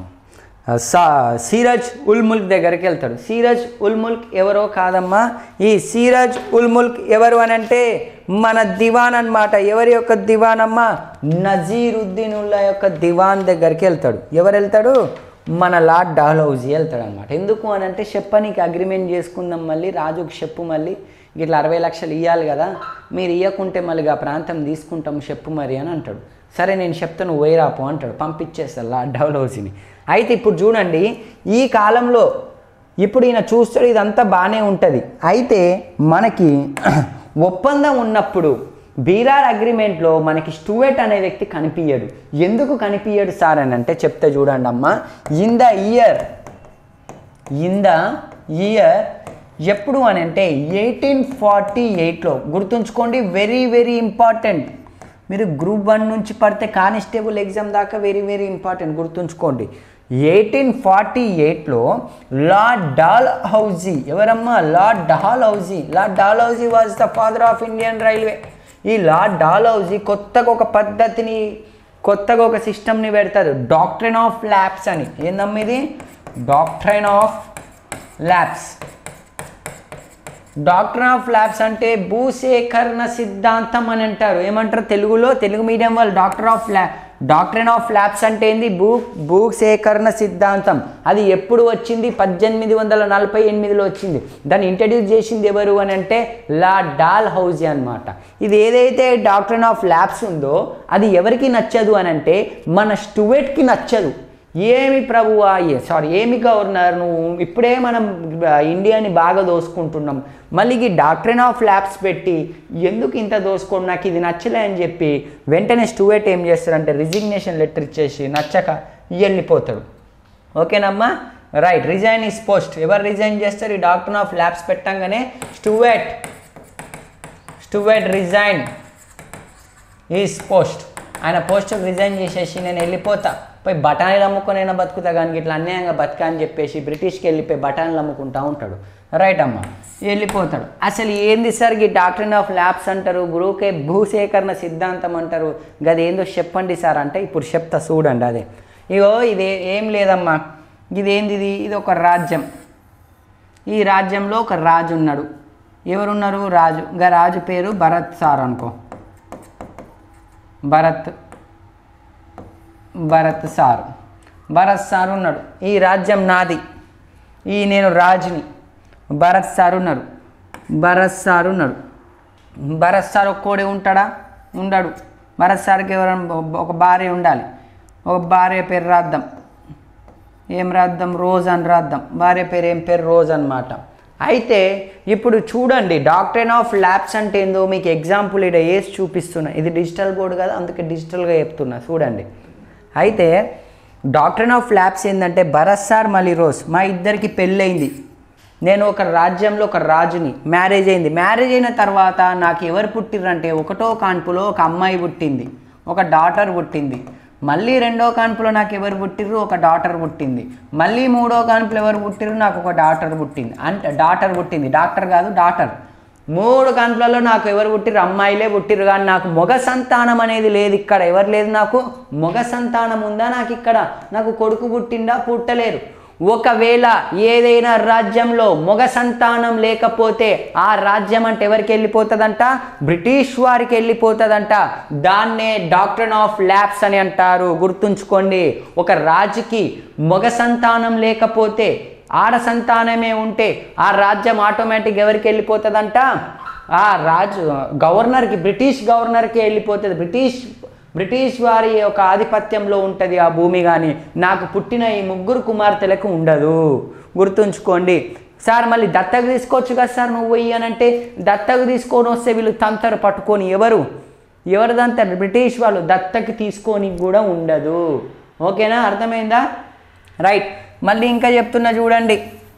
సిరాజ్ ఉల్ ముల్క్ దగ్గరికి వెళ్తాడు. సిరాజ్ ఉల్ ముల్క్ ఎవరో కాదమ్మా, ఈ సిరాజ్ ఉల్ ముల్క్ ఎవరు అని అంటే మన దివాన్ అన్నమాట. ఎవరి యొక్క దివాన్ అమ్మా? నజీరుద్దీన్ ఉల్లా యొక్క దివాన్ దగ్గరికి వెళ్తాడు. ఎవరు వెళ్తాడు? మన లార్డ్ డాల్హౌసీ వెళ్తాడు అనమాట. ఎందుకు అని అంటే, చెప్పనీకి అగ్రిమెంట్ చేసుకుందాం, మళ్ళీ రాజుకు చెప్పు, మళ్ళీ ఇట్లా 60 లక్షలు ఇవ్వాలి కదా, మీరు ఇవ్వకుంటే మళ్ళీ ఆ ప్రాంతం తీసుకుంటాం చెప్పు మరి అని అంటాడు. సరే నేను చెప్తాను, వైరాపో అంటాడు. పంపించేస్తాడు లార్డ్ డాల్హౌసీని. అయితే ఇప్పుడు చూడండి, ఈ కాలంలో ఇప్పుడు ఈయన చూస్తాడు, ఇదంతా బాగానే ఉంటుంది. అయితే మనకి ఒప్పందం ఉన్నప్పుడు బీరార్ అగ్రిమెంట్లో మనకి స్టూవర్ట్ అనే వ్యక్తి కనిపించడు. ఎందుకు కనిపించడు సార్ అని అంటే చెప్తే చూడండి అమ్మ. ఇన్ ద ఇయర్ ఎప్పుడు అని అంటే 1848లో గుర్తుంచుకోండి. Very very important. మీరు గ్రూప్ 1 నుంచి పడితే కానిస్టేబుల్ ఎగ్జామ్ దాకా వెరీ వెరీ ఇంపార్టెంట్ గుర్తుంచుకోండి. 1848లో లార్డ్ డాల్హౌసీ, ఎవరమ్మా? Lord Dalhousie. Lord Dalhousie was the father of Indian railway. ఈ లార్డ్ డాల్హౌసీ కొత్తగా ఒక పద్ధతిని, కొత్తగా ఒక సిస్టమ్ని పెడతారు, డాక్ట్రైన్ ఆఫ్ ల్యాబ్స్ అని. ఏందమ్మా ఇది? Doctrine of lapse. Doctrine of lapse అంటే భూసేకరణ సిద్ధాంతం అని అంటారు. ఏమంటారు తెలుగులో? తెలుగు మీడియం వాళ్ళు డాక్ట్రైన్ ఆఫ్ ల్యాబ్స్ అంటే ఏంది? భూసేకరణ సిద్ధాంతం. అది ఎప్పుడు వచ్చింది? 1848లో వచ్చింది. దాన్ని ఇంట్రడ్యూస్ చేసింది ఎవరు అని అంటే లార్డ్ డాల్హౌసీ అనమాట. ఇది ఏదైతే డాక్ట్రైన్ ఆఫ్ ల్యాబ్స్ ఉందో అది ఎవరికి నచ్చదు అని అంటే మన స్టూవర్ట్కి నచ్చదు. ఏమి ప్రభువా, ఏమి గవర్నర్, నువ్వు ఇప్పుడే మనం ఇండియాని బాగా దోసుకుంటున్నాం, మళ్ళీ ఈ డాక్ట్రైన్ ఆఫ్ ల్యాబ్స్ పెట్టి ఎందుకు ఇంత దోసుకోండి, నాకు ఇది నచ్చలే అని చెప్పి వెంటనే స్టూవర్ట్ ఏం చేస్తారంటే రిజిగ్నేషన్ లెటర్ ఇచ్చేసి నచ్చక వెళ్ళిపోతాడు. ఓకేనమ్మా? రైట్. Resign his post. ఎవరు రిజైన్ చేస్తారు? ఈ డాక్ట్రైన్ ఆఫ్ ల్యాబ్స్ పెట్టంగానే స్టూవర్ట్ రిజైన్ ఈస్ పోస్ట్. ఆయన పోస్ట్ రిజైన్ చేసేసి నేను వెళ్ళిపోతా, పోయి బఠానీలు అమ్ముకొనైనా బతుకుతా, కానీ ఇట్లా అన్యాయంగా బతుకా అని చెప్పేసి బ్రిటిష్కి వెళ్ళిపోయి బఠానీలు అమ్ముకుంటూ ఉంటాడు. రైట్ అమ్మ, వెళ్ళిపోతాడు. అసలు ఏంది సార్ ఈ డాక్ట్రైన్ ఆఫ్ ల్యాబ్స్ అంటారు, భూసేకరణ సిద్ధాంతం అంటారు, గది ఏందో చెప్పండి సార్ అంటే ఇప్పుడు చెప్తా చూడండి. అదే ఇగో ఇది ఏం లేదమ్మా, ఇదేంది? ఇది ఒక రాజ్యం. ఈ రాజ్యంలో ఒక రాజు ఉన్నాడు. ఎవరున్నారు? రాజు. ఇంకా రాజు పేరు భరత్ సార్ అనుకో. భరత్ సార్ ఉన్నాడు. ఈ రాజ్యం నాది, నేను రాజుని. భరత్ సార్ ఉన్నాడు. భరత్ సార్ ఒక్కోడే ఉంటాడా? ఉండడు. భరత్ సార్కి ఎవరైనా ఒక భార్య ఉండాలి. ఒక భార్య పేరు రాద్దాం. ఏం రాద్దాం? రోజ్ అని రాద్దాం. భార్య పేరు ఏం పేరు? రోజ్ అన్నమాట. అయితే ఇప్పుడు చూడండి డాక్ట్రైన్ ఆఫ్ ల్యాబ్స్ అంటే ఏందో మీకు ఎగ్జాంపుల్ ఇక్కడ వేసి చూపిస్తున్నా. ఇది డిజిటల్ బోర్డు కదా, అందుకే డిజిటల్గా చెప్తున్నా చూడండి. అయితే డాక్ట్రైన్ ఆఫ్ ల్యాబ్స్ ఏంటంటే భరత్ సార్ మళ్ళీ రోజ్ మా ఇద్దరికి పెళ్ళయింది. నేను ఒక రాజ్యంలో ఒక రాజుని. మ్యారేజ్ అయింది. మ్యారేజ్ అయిన తర్వాత నాకు ఎవరు పుట్టిర్రంటే ఒకటో కాన్పులో ఒక అమ్మాయి పుట్టింది, ఒక డాటర్ పుట్టింది. మళ్ళీ రెండో కాన్పులో నాకు ఎవరు పుట్టిర్రు? ఒక డాటర్ పుట్టింది. మళ్ళీ మూడో కాన్పులో ఎవరు పుట్టిర్రు? నాకు ఒక డాటర్ పుట్టింది. అంటే డాటర్ పుట్టింది, డాక్టర్ కాదు డాటర్. 3 కాన్పులలో నాకు ఎవరు పుట్టిర్రు? అమ్మాయిలే పుట్టిర్రు. కానీ నాకు మొగ సంతానం అనేది లేదు ఇక్కడ. ఎవరు లేదు నాకు? మొగ సంతానం ఉందా నాకు ఇక్కడ? నాకు కొడుకు పుట్టిందా? పుట్టలేరు. ఒకవేళ ఏదైనా రాజ్యంలో మొగ సంతానం లేకపోతే ఆ రాజ్యం అంటే ఎవరికి వెళ్ళిపోతుందంట? బ్రిటిష్ వారికి వెళ్ళిపోతుందంట. దాన్నే డాక్ట్రైన్ ఆఫ్ ల్యాబ్స్ అని అంటారు. గుర్తుంచుకోండి. ఒక రాజుకి మొగ సంతానం లేకపోతే, ఆడ సంతానమే ఉంటే ఆ రాజ్యం ఆటోమేటిక్ ఎవరికి వెళ్ళిపోతుందంట? ఆ రాజు గవర్నర్కి, బ్రిటిష్ గవర్నర్కి వెళ్ళిపోతుంది. బ్రిటిష్ వారి యొక్క ఆధిపత్యంలో ఉంటుంది ఆ భూమి. కానీ నాకు పుట్టిన ఈ 3 కుమార్తెలకు ఉండదు. గుర్తుంచుకోండి. సార్ మళ్ళీ దత్తకు తీసుకోవచ్చు కదా సార్ నువ్వు ఇయ్యనంటే, దత్తకు తీసుకొని వస్తే వీళ్ళు తంతరు పట్టుకొని ఎవరిదంతా బ్రిటిష్ వాళ్ళు దత్తకు తీసుకొని కూడా ఉండదు. ఓకేనా? అర్థమైందా? రైట్. మళ్ళీ ఇంకా చెప్తున్నా చూడండి.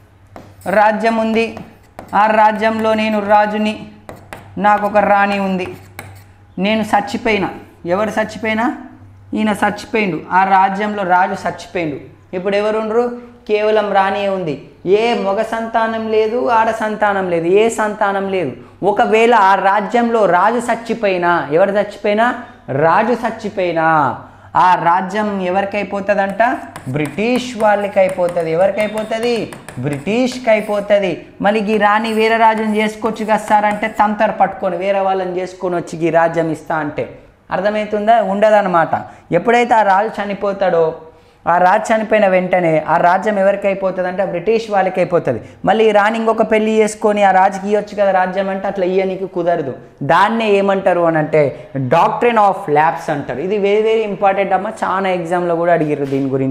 రాజ్యం ఉంది. ఆ రాజ్యంలో నేను రాజుని, నాకు ఒక రాణి ఉంది. నేను చచ్చిపోయినా. ఎవరు చచ్చిపోయినా? ఈయన చచ్చిపోయిండు. ఆ రాజ్యంలో రాజు చచ్చిపోయిండు. ఇప్పుడు ఎవరుండ్రు? కేవలం రాణియే ఉంది. ఏ మొగ సంతానం లేదు, ఆడ సంతానం లేదు, ఏ సంతానం లేదు. ఒకవేళ ఆ రాజ్యంలో రాజు చచ్చిపోయినా, ఎవరు చచ్చిపోయినా? రాజు చచ్చిపోయినా ఆ రాజ్యం ఎవరికి అయిపోతుందంట? బ్రిటిష్ వాళ్ళకి అయిపోతుంది. ఎవరికి అయిపోతుంది? బ్రిటిష్కి అయిపోతుంది. మళ్ళీ ఈ రాణి వేరే రాజుని చేసుకోవచ్చు కదా సార్ అంటే తంతరు పట్టుకొని వేరే వాళ్ళని చేసుకొని వచ్చి ఈ రాజ్యం ఇస్తా అంటే అర్థమవుతుందా? ఉండదన్నమాట. ఎప్పుడైతే ఆ రాజు చనిపోతాడో, ఆ రాజు చనిపోయిన వెంటనే ఆ రాజ్యం ఎవరికి అయిపోతుంది అంటే బ్రిటిష్ వాళ్ళకి అయిపోతుంది. మళ్ళీ ఈ రాణి ఇంకొక పెళ్లి చేసుకొని ఆ రాజుకి ఇవ్వచ్చు కదా రాజ్యం అంటే, అట్లా ఇయ్యనికి కుదరదు. దాన్నే ఏమంటారు అని అంటే డాక్ట్రైన్ ఆఫ్ ల్యాబ్స్ అంటారు. ఇది వెరీ వెరీ ఇంపార్టెంట్ అమ్మ. చాలా ఎగ్జామ్లో కూడా అడిగారు దీని గురించి.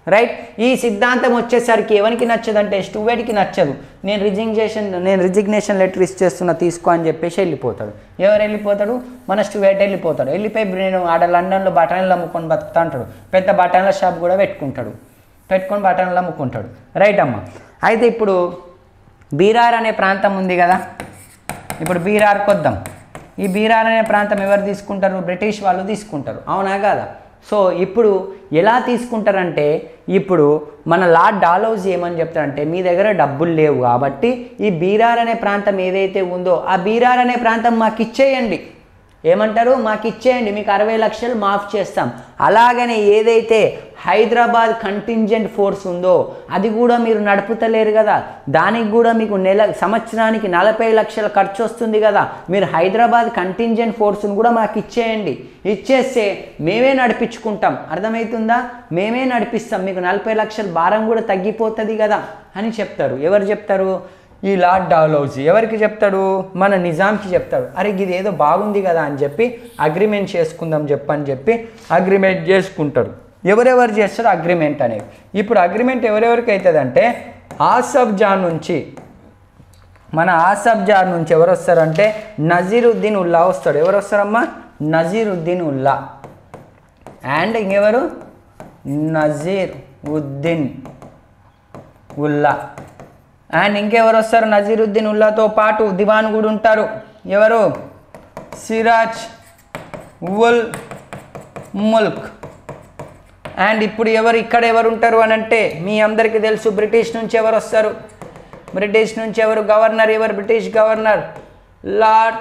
రైట్. ఈ సిద్ధాంతం వచ్చేసరికి ఎవరికి నచ్చదంటే స్టూవర్ట్కి నచ్చదు. నేను రిజిగ్నేషన్ లెటర్ ఇచ్చేస్తున్నా తీసుకో అని చెప్పేసి వెళ్ళిపోతాడు. ఎవరు వెళ్ళిపోతాడు? మన స్టూవర్ట్ వెళ్ళిపోతాడు. వెళ్ళిపోయి నేను ఆడ లండన్లో బఠానీలు అమ్ముకొని బతుకుతా అంటాడు. పెద్ద బఠానీల షాప్ కూడా పెట్టుకొని బఠానీలు అమ్ముకుంటాడు. రైట్ అమ్మ. అయితే ఇప్పుడు బీరార్ అనే ప్రాంతం ఉంది కదా, ఇప్పుడు బీరార్కి వద్దాం. ఈ బీరార్ అనే ప్రాంతం ఎవరు తీసుకుంటారు? బ్రిటిష్ వాళ్ళు తీసుకుంటారు, అవునా కాదా? సో ఇప్పుడు ఎలా తీసుకుంటారంటే, ఇప్పుడు మన లార్డ్ డాల్హౌసీ ఏమని చెప్తారంటే, మీ దగ్గర డబ్బులు లేవు కాబట్టి ఈ బీరార్ అనే ప్రాంతం ఏదైతే ఉందో ఆ బీరార్ అనే ప్రాంతం మాకు ఇచ్చేయండి. ఏమంటారు? మాకు ఇచ్చేయండి, మీకు 60 లక్షలు మాఫ్ చేస్తాం. అలాగనే ఏదైతే హైదరాబాద్ కంటింజెంట్ ఫోర్స్ ఉందో అది కూడా మీరు నడుపుతలేరు కదా, దానికి కూడా మీకు సంవత్సరానికి 40 లక్షల ఖర్చు వస్తుంది కదా, మీరు హైదరాబాద్ కంటింజెంట్ ఫోర్స్ను కూడా మాకు ఇచ్చేయండి. ఇచ్చేస్తే మేమే నడిపించుకుంటాం. అర్థమవుతుందా? మేమే నడిపిస్తాం, మీకు 40 లక్షల భారం కూడా తగ్గిపోతుంది కదా అని చెప్తారు. ఎవరు చెప్తారు? ఈ లార్డ్ డాల్హౌసీ. ఎవరికి చెప్తాడు? మన నిజాంకి చెప్తాడు. అరే ఇది ఏదో బాగుంది కదా అని చెప్పి అగ్రిమెంట్ చేసుకుందాం చెప్పని చెప్పి అగ్రిమెంట్ చేసుకుంటారు. ఎవరెవరు చేస్తారు అగ్రిమెంట్ అనేది? ఇప్పుడు అగ్రిమెంట్ ఎవరెవరికి అవుతుందంటే, ఆసఫ్ జార్ నుంచి ఎవరు వస్తారంటే నజీరుద్దీన్ ఉల్లా వస్తాడు. ఎవరు వస్తారమ్మా? నజీరుద్దీన్ ఉల్లా. అండ్ ఇంకెవరు? నజీరుద్దీన్ ఉల్లా. అండ్ ఇంకెవరు వస్తారు? నజీరుద్దీన్ ఉల్లాతో పాటు దివాన్ కూడా ఉంటారు. ఎవరు? సిరాజ్ ఉల్ ముల్క్. అండ్ ఇప్పుడు ఇక్కడ ఎవరు ఉంటారు అని అంటే మీ అందరికీ తెలుసు, బ్రిటిష్ నుంచి ఎవరు వస్తారు? బ్రిటిష్ నుంచి ఎవరు గవర్నర్? ఎవరు బ్రిటిష్ గవర్నర్? లార్డ్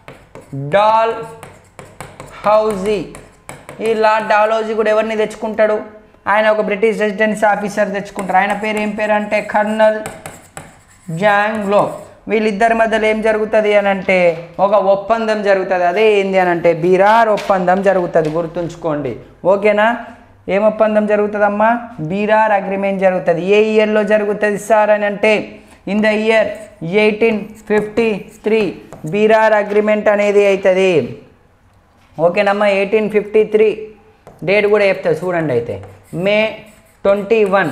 డాల్హౌసీ. ఈ లార్డ్ డాల్హౌసీ కూడా ఎవరిని తెచ్చుకుంటాడు? ఆయన ఒక బ్రిటిష్ రెసిడెన్సీ ఆఫీసర్ తెచ్చుకుంటారు. ఆయన పేరు ఏం పేరు అంటే కర్నల్ జాంగ్లో. వీళ్ళిద్దరి మధ్యలో ఏం జరుగుతుంది అని అంటే ఒక ఒప్పందం జరుగుతుంది. అదే ఏంది అని అంటే బీరార్ ఒప్పందం జరుగుతుంది, గుర్తుంచుకోండి. ఓకేనా? ఏం ఒప్పందం జరుగుతుందమ్మా? బీరార్ అగ్రిమెంట్ జరుగుతుంది. ఏ ఇయర్లో జరుగుతుంది సార్ అని అంటే in the year 1853 Berar agreement అనేది అవుతుంది. ఓకేనమ్మా? 1853 డేట్ కూడా చెప్తుంది చూడండి. అయితే మే 21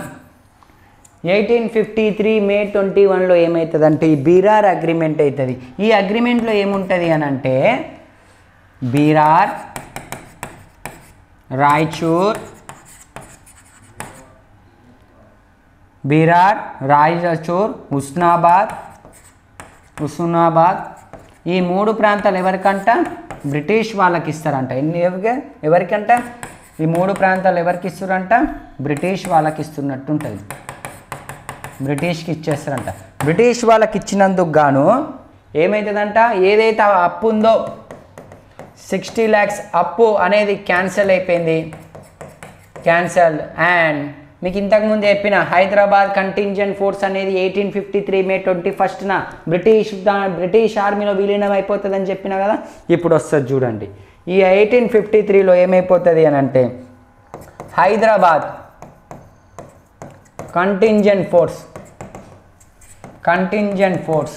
1853 మే 21లో ఏమవుతుందంటే ఈ బీరార్ అగ్రిమెంట్ అవుతుంది. ఈ అగ్రిమెంట్లో ఏముంటుంది అని అంటే బీరార్, రాయచూర్, హుస్నాబాద్ ఈ 3 ప్రాంతాలు ఎవరికంట? బ్రిటిష్ వాళ్ళకి ఇస్తారంట. ఎవరికంట? ఈ 3 ప్రాంతాలు ఎవరికి ఇస్తారంట? బ్రిటిష్ వాళ్ళకి ఇస్తున్నట్టు ఉంటుంది. బ్రిటిష్కి ఇచ్చేస్తారంట. బ్రిటిష్ వాళ్ళకి ఇచ్చినందుకు గాను ఏమవుతుందంట, ఏదైతే అప్పు ఉందో 60 lakhs అప్పు అనేది క్యాన్సిల్ అయిపోయింది. క్యాన్సల్. అండ్ మీకు ఇంతకుముందు చెప్పిన హైదరాబాద్ కంటింజెంట్ ఫోర్స్ అనేది 1853 మే 21న బ్రిటిష్ ఆర్మీలో విలీనం అయిపోతుందని చెప్పిన కదా. ఇప్పుడు వస్తుంది చూడండి. ఈ 1853లో ఏమైపోతుంది అని అంటే Hyderabad contingent force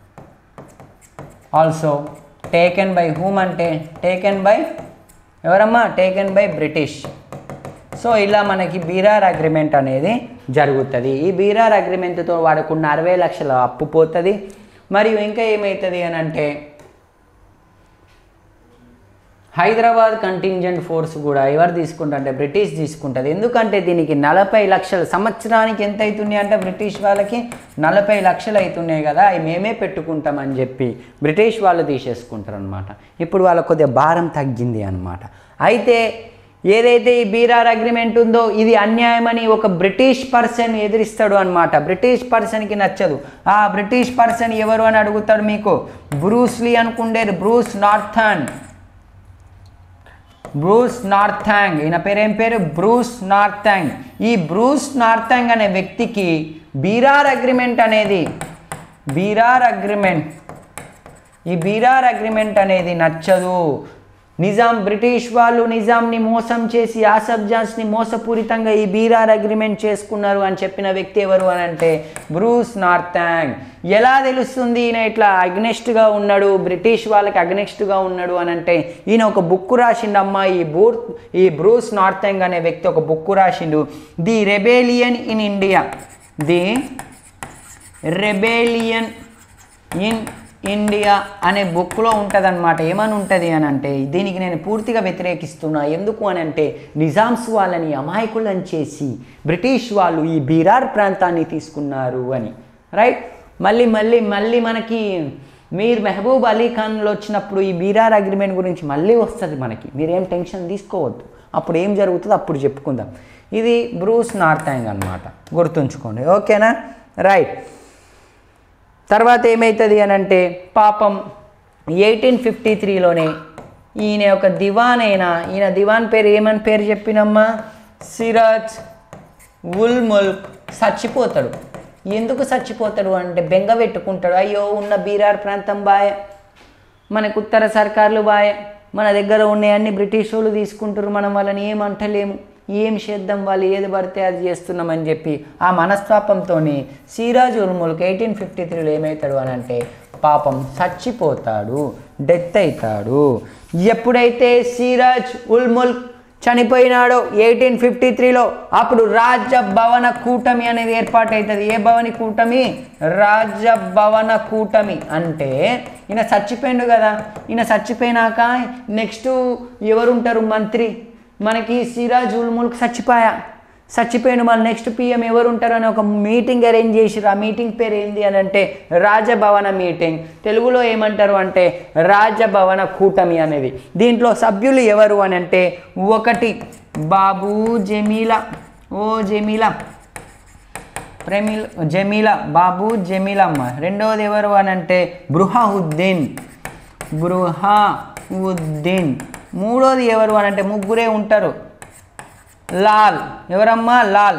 also taken by whom అంటే టేకెన్ బై ఎవరమ్మా? Taken by British. సో ఇలా మనకి బీరార్ అగ్రిమెంట్ అనేది జరుగుతుంది. ఈ బీరార్ అగ్రిమెంట్తో వాడుకున్న 60 లక్షల అప్పు పోతుంది. మరియు ఇంకా ఏమవుతుంది అని అంటే హైదరాబాద్ కంటింజెంట్ ఫోర్స్ కూడా ఎవరు తీసుకుంటారంటే బ్రిటిష్ తీసుకుంటుంది. ఎందుకంటే దీనికి 40 లక్షలు సంవత్సరానికి ఎంత అవుతున్నాయి అంటే బ్రిటిష్ వాళ్ళకి 40 లక్షలు అవుతున్నాయి కదా, అవి మేమే పెట్టుకుంటామని చెప్పి బ్రిటిష్ వాళ్ళు తీసేసుకుంటారు అనమాట. ఇప్పుడు వాళ్ళకు కొద్దిగా భారం తగ్గింది అనమాట. అయితే ఏదైతే ఈ బీరార్ అగ్రిమెంట్ ఉందో ఇది అన్యాయమని ఒక బ్రిటిష్ పర్సన్ ఎదిరిస్తాడు అనమాట. బ్రిటిష్ పర్సన్కి నచ్చదు. ఆ బ్రిటిష్ పర్సన్ ఎవరు అని అడుగుతాడు మీకు. బ్రూస్ లీ అనుకుండేది. Bruce Norton. ఈయన పేరు ఏం పేరు? Bruce Norton. ఈ బ్రూస్ నార్థాంగ్ అనే వ్యక్తికి బీరార్ అగ్రిమెంట్ అనేది నచ్చదు. నిజాం బ్రిటిష్ వాళ్ళు నిజాంని మోసం చేసి ఆసఫ్ జాస్ని మోసపూరితంగా ఈ బీరార్ అగ్రిమెంట్ చేసుకున్నారు అని చెప్పిన వ్యక్తి ఎవరు అని అంటే బ్రూస్ నార్థంగ్. ఎలా తెలుస్తుంది ఈయన ఇట్లా అగ్నెస్ట్గా ఉన్నాడు, బ్రిటిష్ వాళ్ళకి అగ్నెస్ట్గా ఉన్నాడు అని అంటే ఈయన ఒక బుక్ రాసిండమ్మా. ఈ బ్రూస్ నార్థంగ్ అనే వ్యక్తి ఒక బుక్ రాసిండు, the rebellion in India. The rebellion in India అనే బుక్లో ఉంటుందన్నమాట. ఏమని ఉంటుంది అని అంటే, దీనికి నేను పూర్తిగా వ్యతిరేకిస్తున్నా. ఎందుకు అని అంటే నిజామ్స్ వాళ్ళని అమాయకులను చేసి బ్రిటిష్ వాళ్ళు ఈ బీరార్ ప్రాంతాన్ని తీసుకున్నారు అని. రైట్. మళ్ళీ మనకి మీర్ మెహబూబ్ అలీ ఖాన్లో వచ్చినప్పుడు ఈ బీరార్ అగ్రిమెంట్ గురించి మళ్ళీ వస్తుంది మనకి. మీరేం టెన్షన్ తీసుకోవద్దు, అప్పుడు ఏం జరుగుతుందో అప్పుడు చెప్పుకుందాం. ఇది బ్రూస్ నార్థంగ్ అన్నమాట, గుర్తుంచుకోండి. ఓకేనా? రైట్. తర్వాత ఏమవుతుంది అని అంటే పాపం 1853లోనే ఈయన యొక్క దివాన్ ఈయన దివాన్ పేరు ఏమని పేరు చెప్పినమ్మా, సిరాజ్ ఉల్ ముల్క్ చచ్చిపోతాడు. ఎందుకు చచ్చిపోతాడు అంటే బెంగ పెట్టుకుంటాడు. అయ్యో ఉన్న బీరార్ ప్రాంతం బాయ్, మనకు ఉత్తర సర్కార్లు బాయ్, మన దగ్గర ఉన్నాయన్నీ బ్రిటిష్ వాళ్ళు తీసుకుంటారు, మనం వాళ్ళని ఏమంటలేము, ఏం చేద్దాం, వాళ్ళు ఏది పడితే అది చేస్తున్నామని చెప్పి ఆ మనస్తాపంతో సిరాజ్ ఉల్ ముల్క్ 1853లో ఏమవుతాడు అని అంటే పాపం చచ్చిపోతాడు, డెత్ అవుతాడు. ఎప్పుడైతే సిరాజ్ ఉల్ ముల్క్ చనిపోయినాడో 1853లో అప్పుడు రాజభవన కూటమి అనేది ఏర్పాటవుతుంది. ఏ భవని కూటమి? రాజభవన కూటమి. అంటే ఈయన చచ్చిపోయిండు కదా, ఈయన చచ్చిపోయినాక నెక్స్ట్ ఎవరుంటారు మంత్రి? మనకి సిరాజ్ ఉల్ ముల్క్ చచ్చిపోయాడు, మళ్ళీ నెక్స్ట్ పిఎం ఎవరు ఉంటారని ఒక మీటింగ్ అరేంజ్ చేసిరు. ఆ మీటింగ్ పేరు ఏంది అని అంటే రాజభవన మీటింగ్. తెలుగులో ఏమంటారు అంటే రాజభవన కూటమి అనేది. దీంట్లో సభ్యులు ఎవరు అని అంటే, ఒకటి బాబు జమీలా, జమీలా బాబు జమీలమ్మ. రెండవది ఎవరు అని అంటే బృహఉద్దీన్. మూడోది ఎవరు అని అంటే ముగ్గురే ఉంటారు, లాల్. ఎవరమ్మా?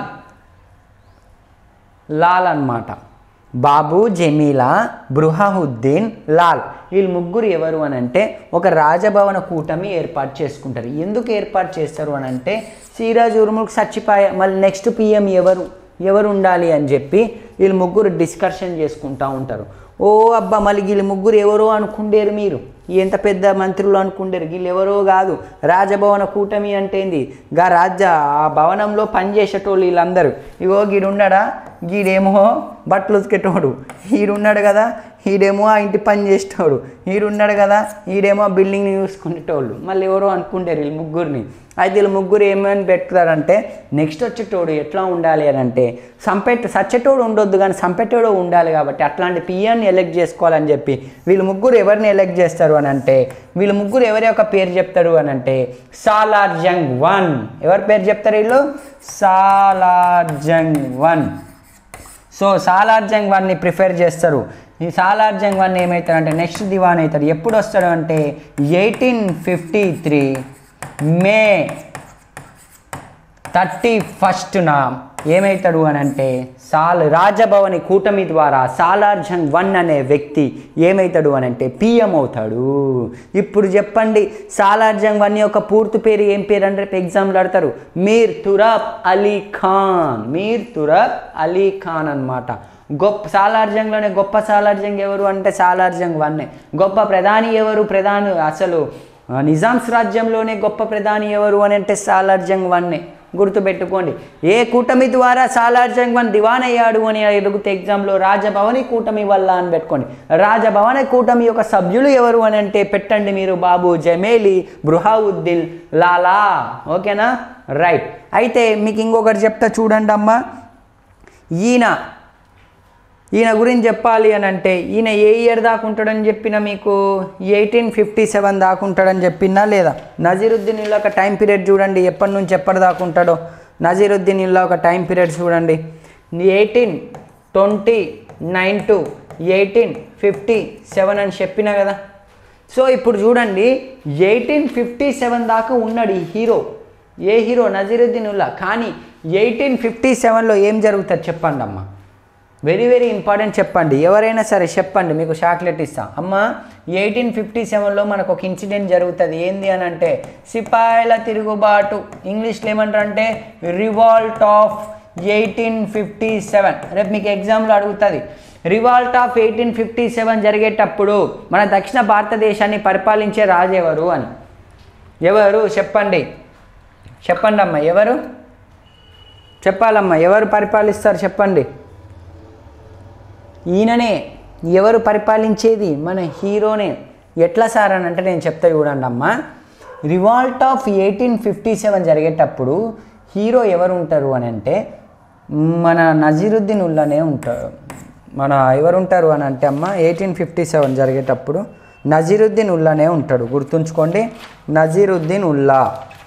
లాల్ అన్నమాట. బాబు జమీలా, బృహఉద్దీన్, లాల్. వీళ్ళు ముగ్గురు ఎవరు అని అంటే ఒక రాజభవన కూటమి ఏర్పాటు చేసుకుంటారు. ఎందుకు ఏర్పాటు చేస్తారు అని అంటే సిరాజ్ ఉల్ ముల్క్ చచ్చిపోయా, మళ్ళీ నెక్స్ట్ పిఎం ఎవరు ఉండాలి అని చెప్పి వీళ్ళు ముగ్గురు డిస్కషన్ చేసుకుంటూ ఉంటారు. ఓ అబ్బా, మళ్ళీ వీళ్ళు ముగ్గురు ఎవరో అనుకుండేరు, మీరు ఎంత పెద్ద మంత్రులు అనుకుండేరు, వీళ్ళు ఎవరో కాదు. రాజభవన కూటమి అంటే ఏంది? ఆ భవనంలో పనిచేసేటోళ్ళు వీళ్ళందరూ. ఇగో గీడున్నాడా, గీడేమో బట్టలు ఉతికేటోడు, ఈడున్నాడు కదా, ఈడేమో ఆ ఇంటి పని చేసేటోడు, ఈడున్నాడు కదా, ఈడేమో ఆ బిల్డింగ్ని చూసుకునేటోళ్ళు. మళ్ళీ ఎవరో అనుకుంటారు వీళ్ళు ముగ్గురిని. అయితే వీళ్ళు ముగ్గురు ఏమని పెట్టుతారంటే నెక్స్ట్ వచ్చేటోడు ఎట్లా ఉండాలి అని అంటే సచ్చేటోడు ఉండొద్దు కానీ సంపెట్టోడు ఉండాలి, కాబట్టి అట్లాంటి పిఎన్ని ఎలెక్ట్ చేసుకోవాలని చెప్పి వీళ్ళు ముగ్గురు ఎవరిని ఎలెక్ట్ చేస్తారు అని అంటే వీళ్ళు ముగ్గురు ఎవరి యొక్క పేరు చెప్తారు అని అంటే సాలార్ జంగ్ 1. ఎవరి పేరు చెప్తారు వీళ్ళు? సాలార్ జంగ్ 1. సో సాలార్ జంగ్ 1ని ప్రిఫర్ చేస్తారు. ఈ సాలార్ జంగ్ 1 ఏమవుతారంటే నెక్స్ట్ దివాన్ అవుతాడు. ఎప్పుడు వస్తాడు అంటే 1853 మే 31న ఏమవుతాడు అని అంటే రాజభవని కూటమి ద్వారా సాలార్ జంగ్ 1 అనే వ్యక్తి ఏమవుతాడు అని అంటే పిఎం అవుతాడు. ఇప్పుడు చెప్పండి, సాలార్ జంగ్ 1 యొక్క పూర్తి పేరు ఏం పేరు అంటే ఎగ్జామ్లో అడతారు, మీర్ తురాబ్ అలీ ఖాన్ అన్నమాట. సాలార్ జంగ్లోనే గొప్ప సాలార్ జంగ్ ఎవరు అంటే సాలార్ జంగ్ 1. గొప్ప ప్రధాని ఎవరు? అసలు నిజామ్స్ రాజ్యంలోనే గొప్ప ప్రధాని ఎవరు అని అంటే సాలార్ జంగ్ 1. గుర్తుపెట్టుకోండి. ఏ కూటమి ద్వారా సాలార్ జంగ్ 1 దివాన్ అయ్యాడు అని అడిగితే ఎగ్జామ్లో రాజభవని కూటమి వల్ల అని పెట్టుకోండి. రాజభవని కూటమి యొక్క సభ్యులు ఎవరు అని అంటే పెట్టండి మీరు, బాబు జమేలి, బృహఉద్దీన్, లాలా. ఓకేనా? రైట్. అయితే మీకు ఇంకొకటి చెప్తా చూడండి అమ్మా. ఈయన గురించి చెప్పాలి అని అంటే ఈయన ఏ ఇయర్ దాకా ఉంటాడని చెప్పిన మీకు 1857 దాకా ఉంటాడని చెప్పినా లేదా? నజీరుద్దీన్ ఇల్లా ఒక టైం పీరియడ్ చూడండి, ఎప్పటి నుంచి ఎప్పటి దాకా ఉంటాడో. నజీరుద్దీన్ ఇల్లా ఒక టైం పీరియడ్ చూడండి, 1829 to 1857 అని చెప్పినా కదా. సో ఇప్పుడు చూడండి 1857 దాకా ఉన్నాడు ఈ హీరో. ఏ హీరో? నజీరుద్దీన్ ఇల్లా. కానీ 1857లో ఏం జరుగుతుంది చెప్పండి అమ్మ. Very very important. చెప్పండి, ఎవరైనా సరే చెప్పండి, మీకు చాక్లెట్ ఇస్తా. అమ్మ 1857లో మనకు ఒక ఇన్సిడెంట్ జరుగుతుంది. ఏంది అని అంటే సిపాయిల తిరుగుబాటు. ఇంగ్లీష్లో ఏమంటారంటే రివాల్ట్ ఆఫ్ 1857. రేపు మీకు ఎగ్జామ్లో అడుగుతుంది. రివాల్ట్ ఆఫ్ 1857 జరిగేటప్పుడు మన దక్షిణ భారతదేశాన్ని పరిపాలించే రాజు ఎవరు అని. ఎవరు చెప్పండి, చెప్పండి అమ్మ, ఎవరు చెప్పాలమ్మా, ఎవరు పరిపాలిస్తారు చెప్పండి. ఈయననే. ఎవరు పరిపాలించేది? మన హీరోనే. ఎట్లా సార్ అని అంటే నేను చెప్తా చూడండి అమ్మ. రివాల్ట్ ఆఫ్ 1857 జరిగేటప్పుడు హీరో ఎవరు ఉంటారు అని అంటే మన నజీరుద్దీన్ ఉల్లానే ఉంటారు. మన ఎవరు ఉంటారు అని అంటే అమ్మ 1857 జరిగేటప్పుడు నజీరుద్దీన్ ఉల్లానే ఉంటాడు. గుర్తుంచుకోండి, నజీరుద్దీన్ ఉల్లా.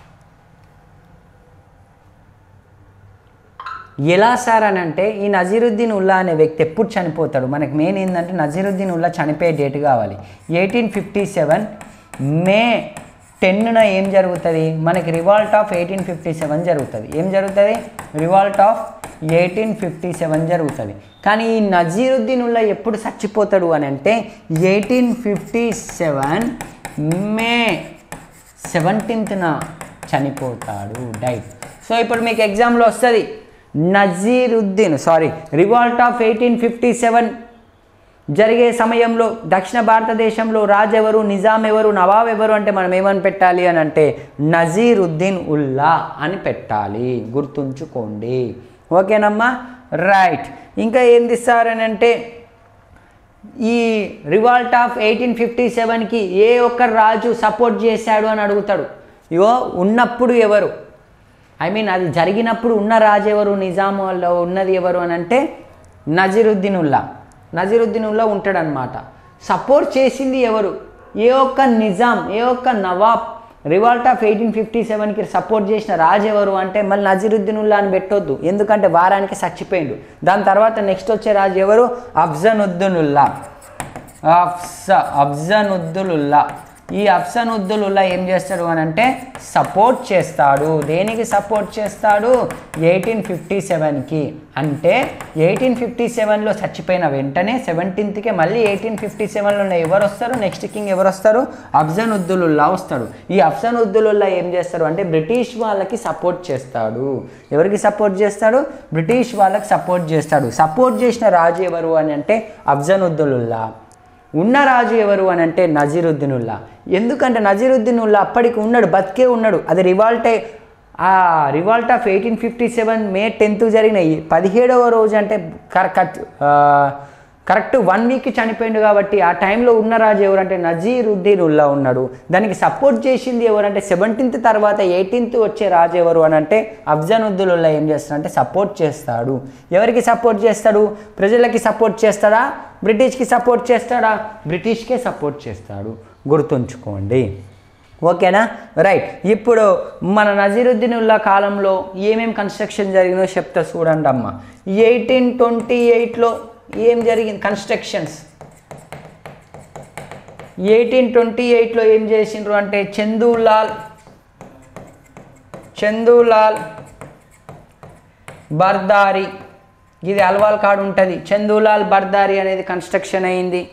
ఎలా సార్ అని అంటే ఈ నజీరుద్దీన్ ఉల్లా అనే వ్యక్తి ఎప్పుడు చనిపోతాడు? మనకి మెయిన్ ఏంటంటే నజీరుద్దీన్ ఉల్లా చనిపోయే డేట్ కావాలి. 1857 మే 10న ఏం జరుగుతుంది? మనకి రివాల్ట్ ఆఫ్ 1857 జరుగుతుంది. ఏం జరుగుతుంది? రివాల్ట్ ఆఫ్ 1857 జరుగుతుంది. కానీ ఈ నజీరుద్దీన్ ఉల్లా ఎప్పుడు చచ్చిపోతాడు అని అంటే 1857 మే 17న చనిపోతాడు, డైట్. సో ఇప్పుడు మీకు ఎగ్జామ్లో వస్తుంది రివాల్ట్ ఆఫ్ 1857 జరిగే సమయంలో దక్షిణ భారతదేశంలో రాజు ఎవరు, నిజాం ఎవరు, నవాబ్ ఎవరు అంటే మనం ఏమని పెట్టాలి అని అంటే నజీరుద్దీన్ ఉల్లా అని పెట్టాలి. గుర్తుంచుకోండి, ఓకేనమ్మా? రైట్. ఇంకా ఏం తీస్తారని అంటే ఈ రివాల్ట్ ఆఫ్ 1857కి ఏ ఒక్క రాజు సపోర్ట్ చేశాడు అని అడుగుతాడు. ఇగో ఉన్నప్పుడు ఎవరు, అది జరిగినప్పుడు ఉన్న రాజు ఎవరు, నిజాంలో ఉన్నది ఎవరు అని అంటే నజీరుద్దీన్ ఉల్లా. నజీరుద్దీన్ ఉల్లా ఉంటాడనమాట. సపోర్ట్ చేసింది ఎవరు? ఏ ఒక్క నిజాం, ఏ ఒక్క నవాబ్ రివాల్ట్ ఆఫ్ 1857కి సపోర్ట్ చేసిన రాజు ఎవరు అంటే మళ్ళీ నజీరుద్దీన్ ఉల్లా అని పెట్టొద్దు, ఎందుకంటే వారానికి చచ్చిపోయిండు. దాని తర్వాత నెక్స్ట్ వచ్చే రాజు ఎవరు? అఫ్జనుద్దీనుల్లా. అఫ్జనుద్దీనుల్లా. ఈ అఫ్జనుద్దీనుల్లా ఏం చేస్తాడు అని అంటే సపోర్ట్ చేస్తాడు. దేనికి సపోర్ట్ చేస్తాడు? 1857కి. అంటే 1857లో చచ్చిపోయిన వెంటనే 17థ్కే మళ్ళీ 1857లో ఎవరు వస్తారు? నెక్స్ట్ కింగ్ ఎవరు వస్తారు? అఫ్జనుద్దీనుల్లా వస్తాడు. ఈ అఫ్జనుద్దీనుల్లా ఏం చేస్తారు అంటే బ్రిటిష్ వాళ్ళకి సపోర్ట్ చేస్తాడు. ఎవరికి సపోర్ట్ చేస్తాడు? బ్రిటిష్ వాళ్ళకి సపోర్ట్ చేస్తాడు. సపోర్ట్ చేసిన రాజు ఎవరు అని అంటే అఫ్జనుద్దీనుల్లా. ఉన్న రాజు ఎవరు అని అంటే నజీరుద్దీన్ ఉల్లా. ఎందుకంటే నజీరుద్దీన్ ఉల్లా అప్పటికి ఉన్నాడు, బతికే ఉన్నాడు. అది రివాల్ట్ ఆఫ్ 1857 మే 10th జరిగిన 17వ రోజు అంటే కరెక్ట్ 1 వీక్ చనిపోయిండు. కాబట్టి ఆ టైంలో ఉన్న రాజు ఎవరంటే నజీరుద్దీన్ ఉల్లా ఉన్నాడు. దానికి సపోర్ట్ చేసింది ఎవరంటే 17th తర్వాత 18th వచ్చే రాజు ఎవరు అని అంటే అఫ్జనుద్దీన్ ఉల్లా ఏం చేస్తాడంటే సపోర్ట్ చేస్తాడు. ఎవరికి సపోర్ట్ చేస్తాడు? ప్రజలకి సపోర్ట్ చేస్తాడా? బ్రిటిష్కి సపోర్ట్ చేస్తాడా? బ్రిటిష్కే సపోర్ట్ చేస్తాడు. గుర్తుంచుకోండి, ఓకేనా? రైట్. ఇప్పుడు మన నజీరుద్దీన్ ఉల్లా కాలంలో ఏమేమి కన్స్ట్రక్షన్ జరిగినో చెప్తా చూడండి అమ్మ. 1828లో ఏం జరిగింది? కన్స్ట్రక్షన్స్ 1828లో ఏం చేసిండ్రు అంటే చందూలాల్ బర్దారి, ఇది అల్వాల్ కాడ ఉంటుంది. చందూలాల్ బర్దారి అనేది కన్స్ట్రక్షన్ అయింది.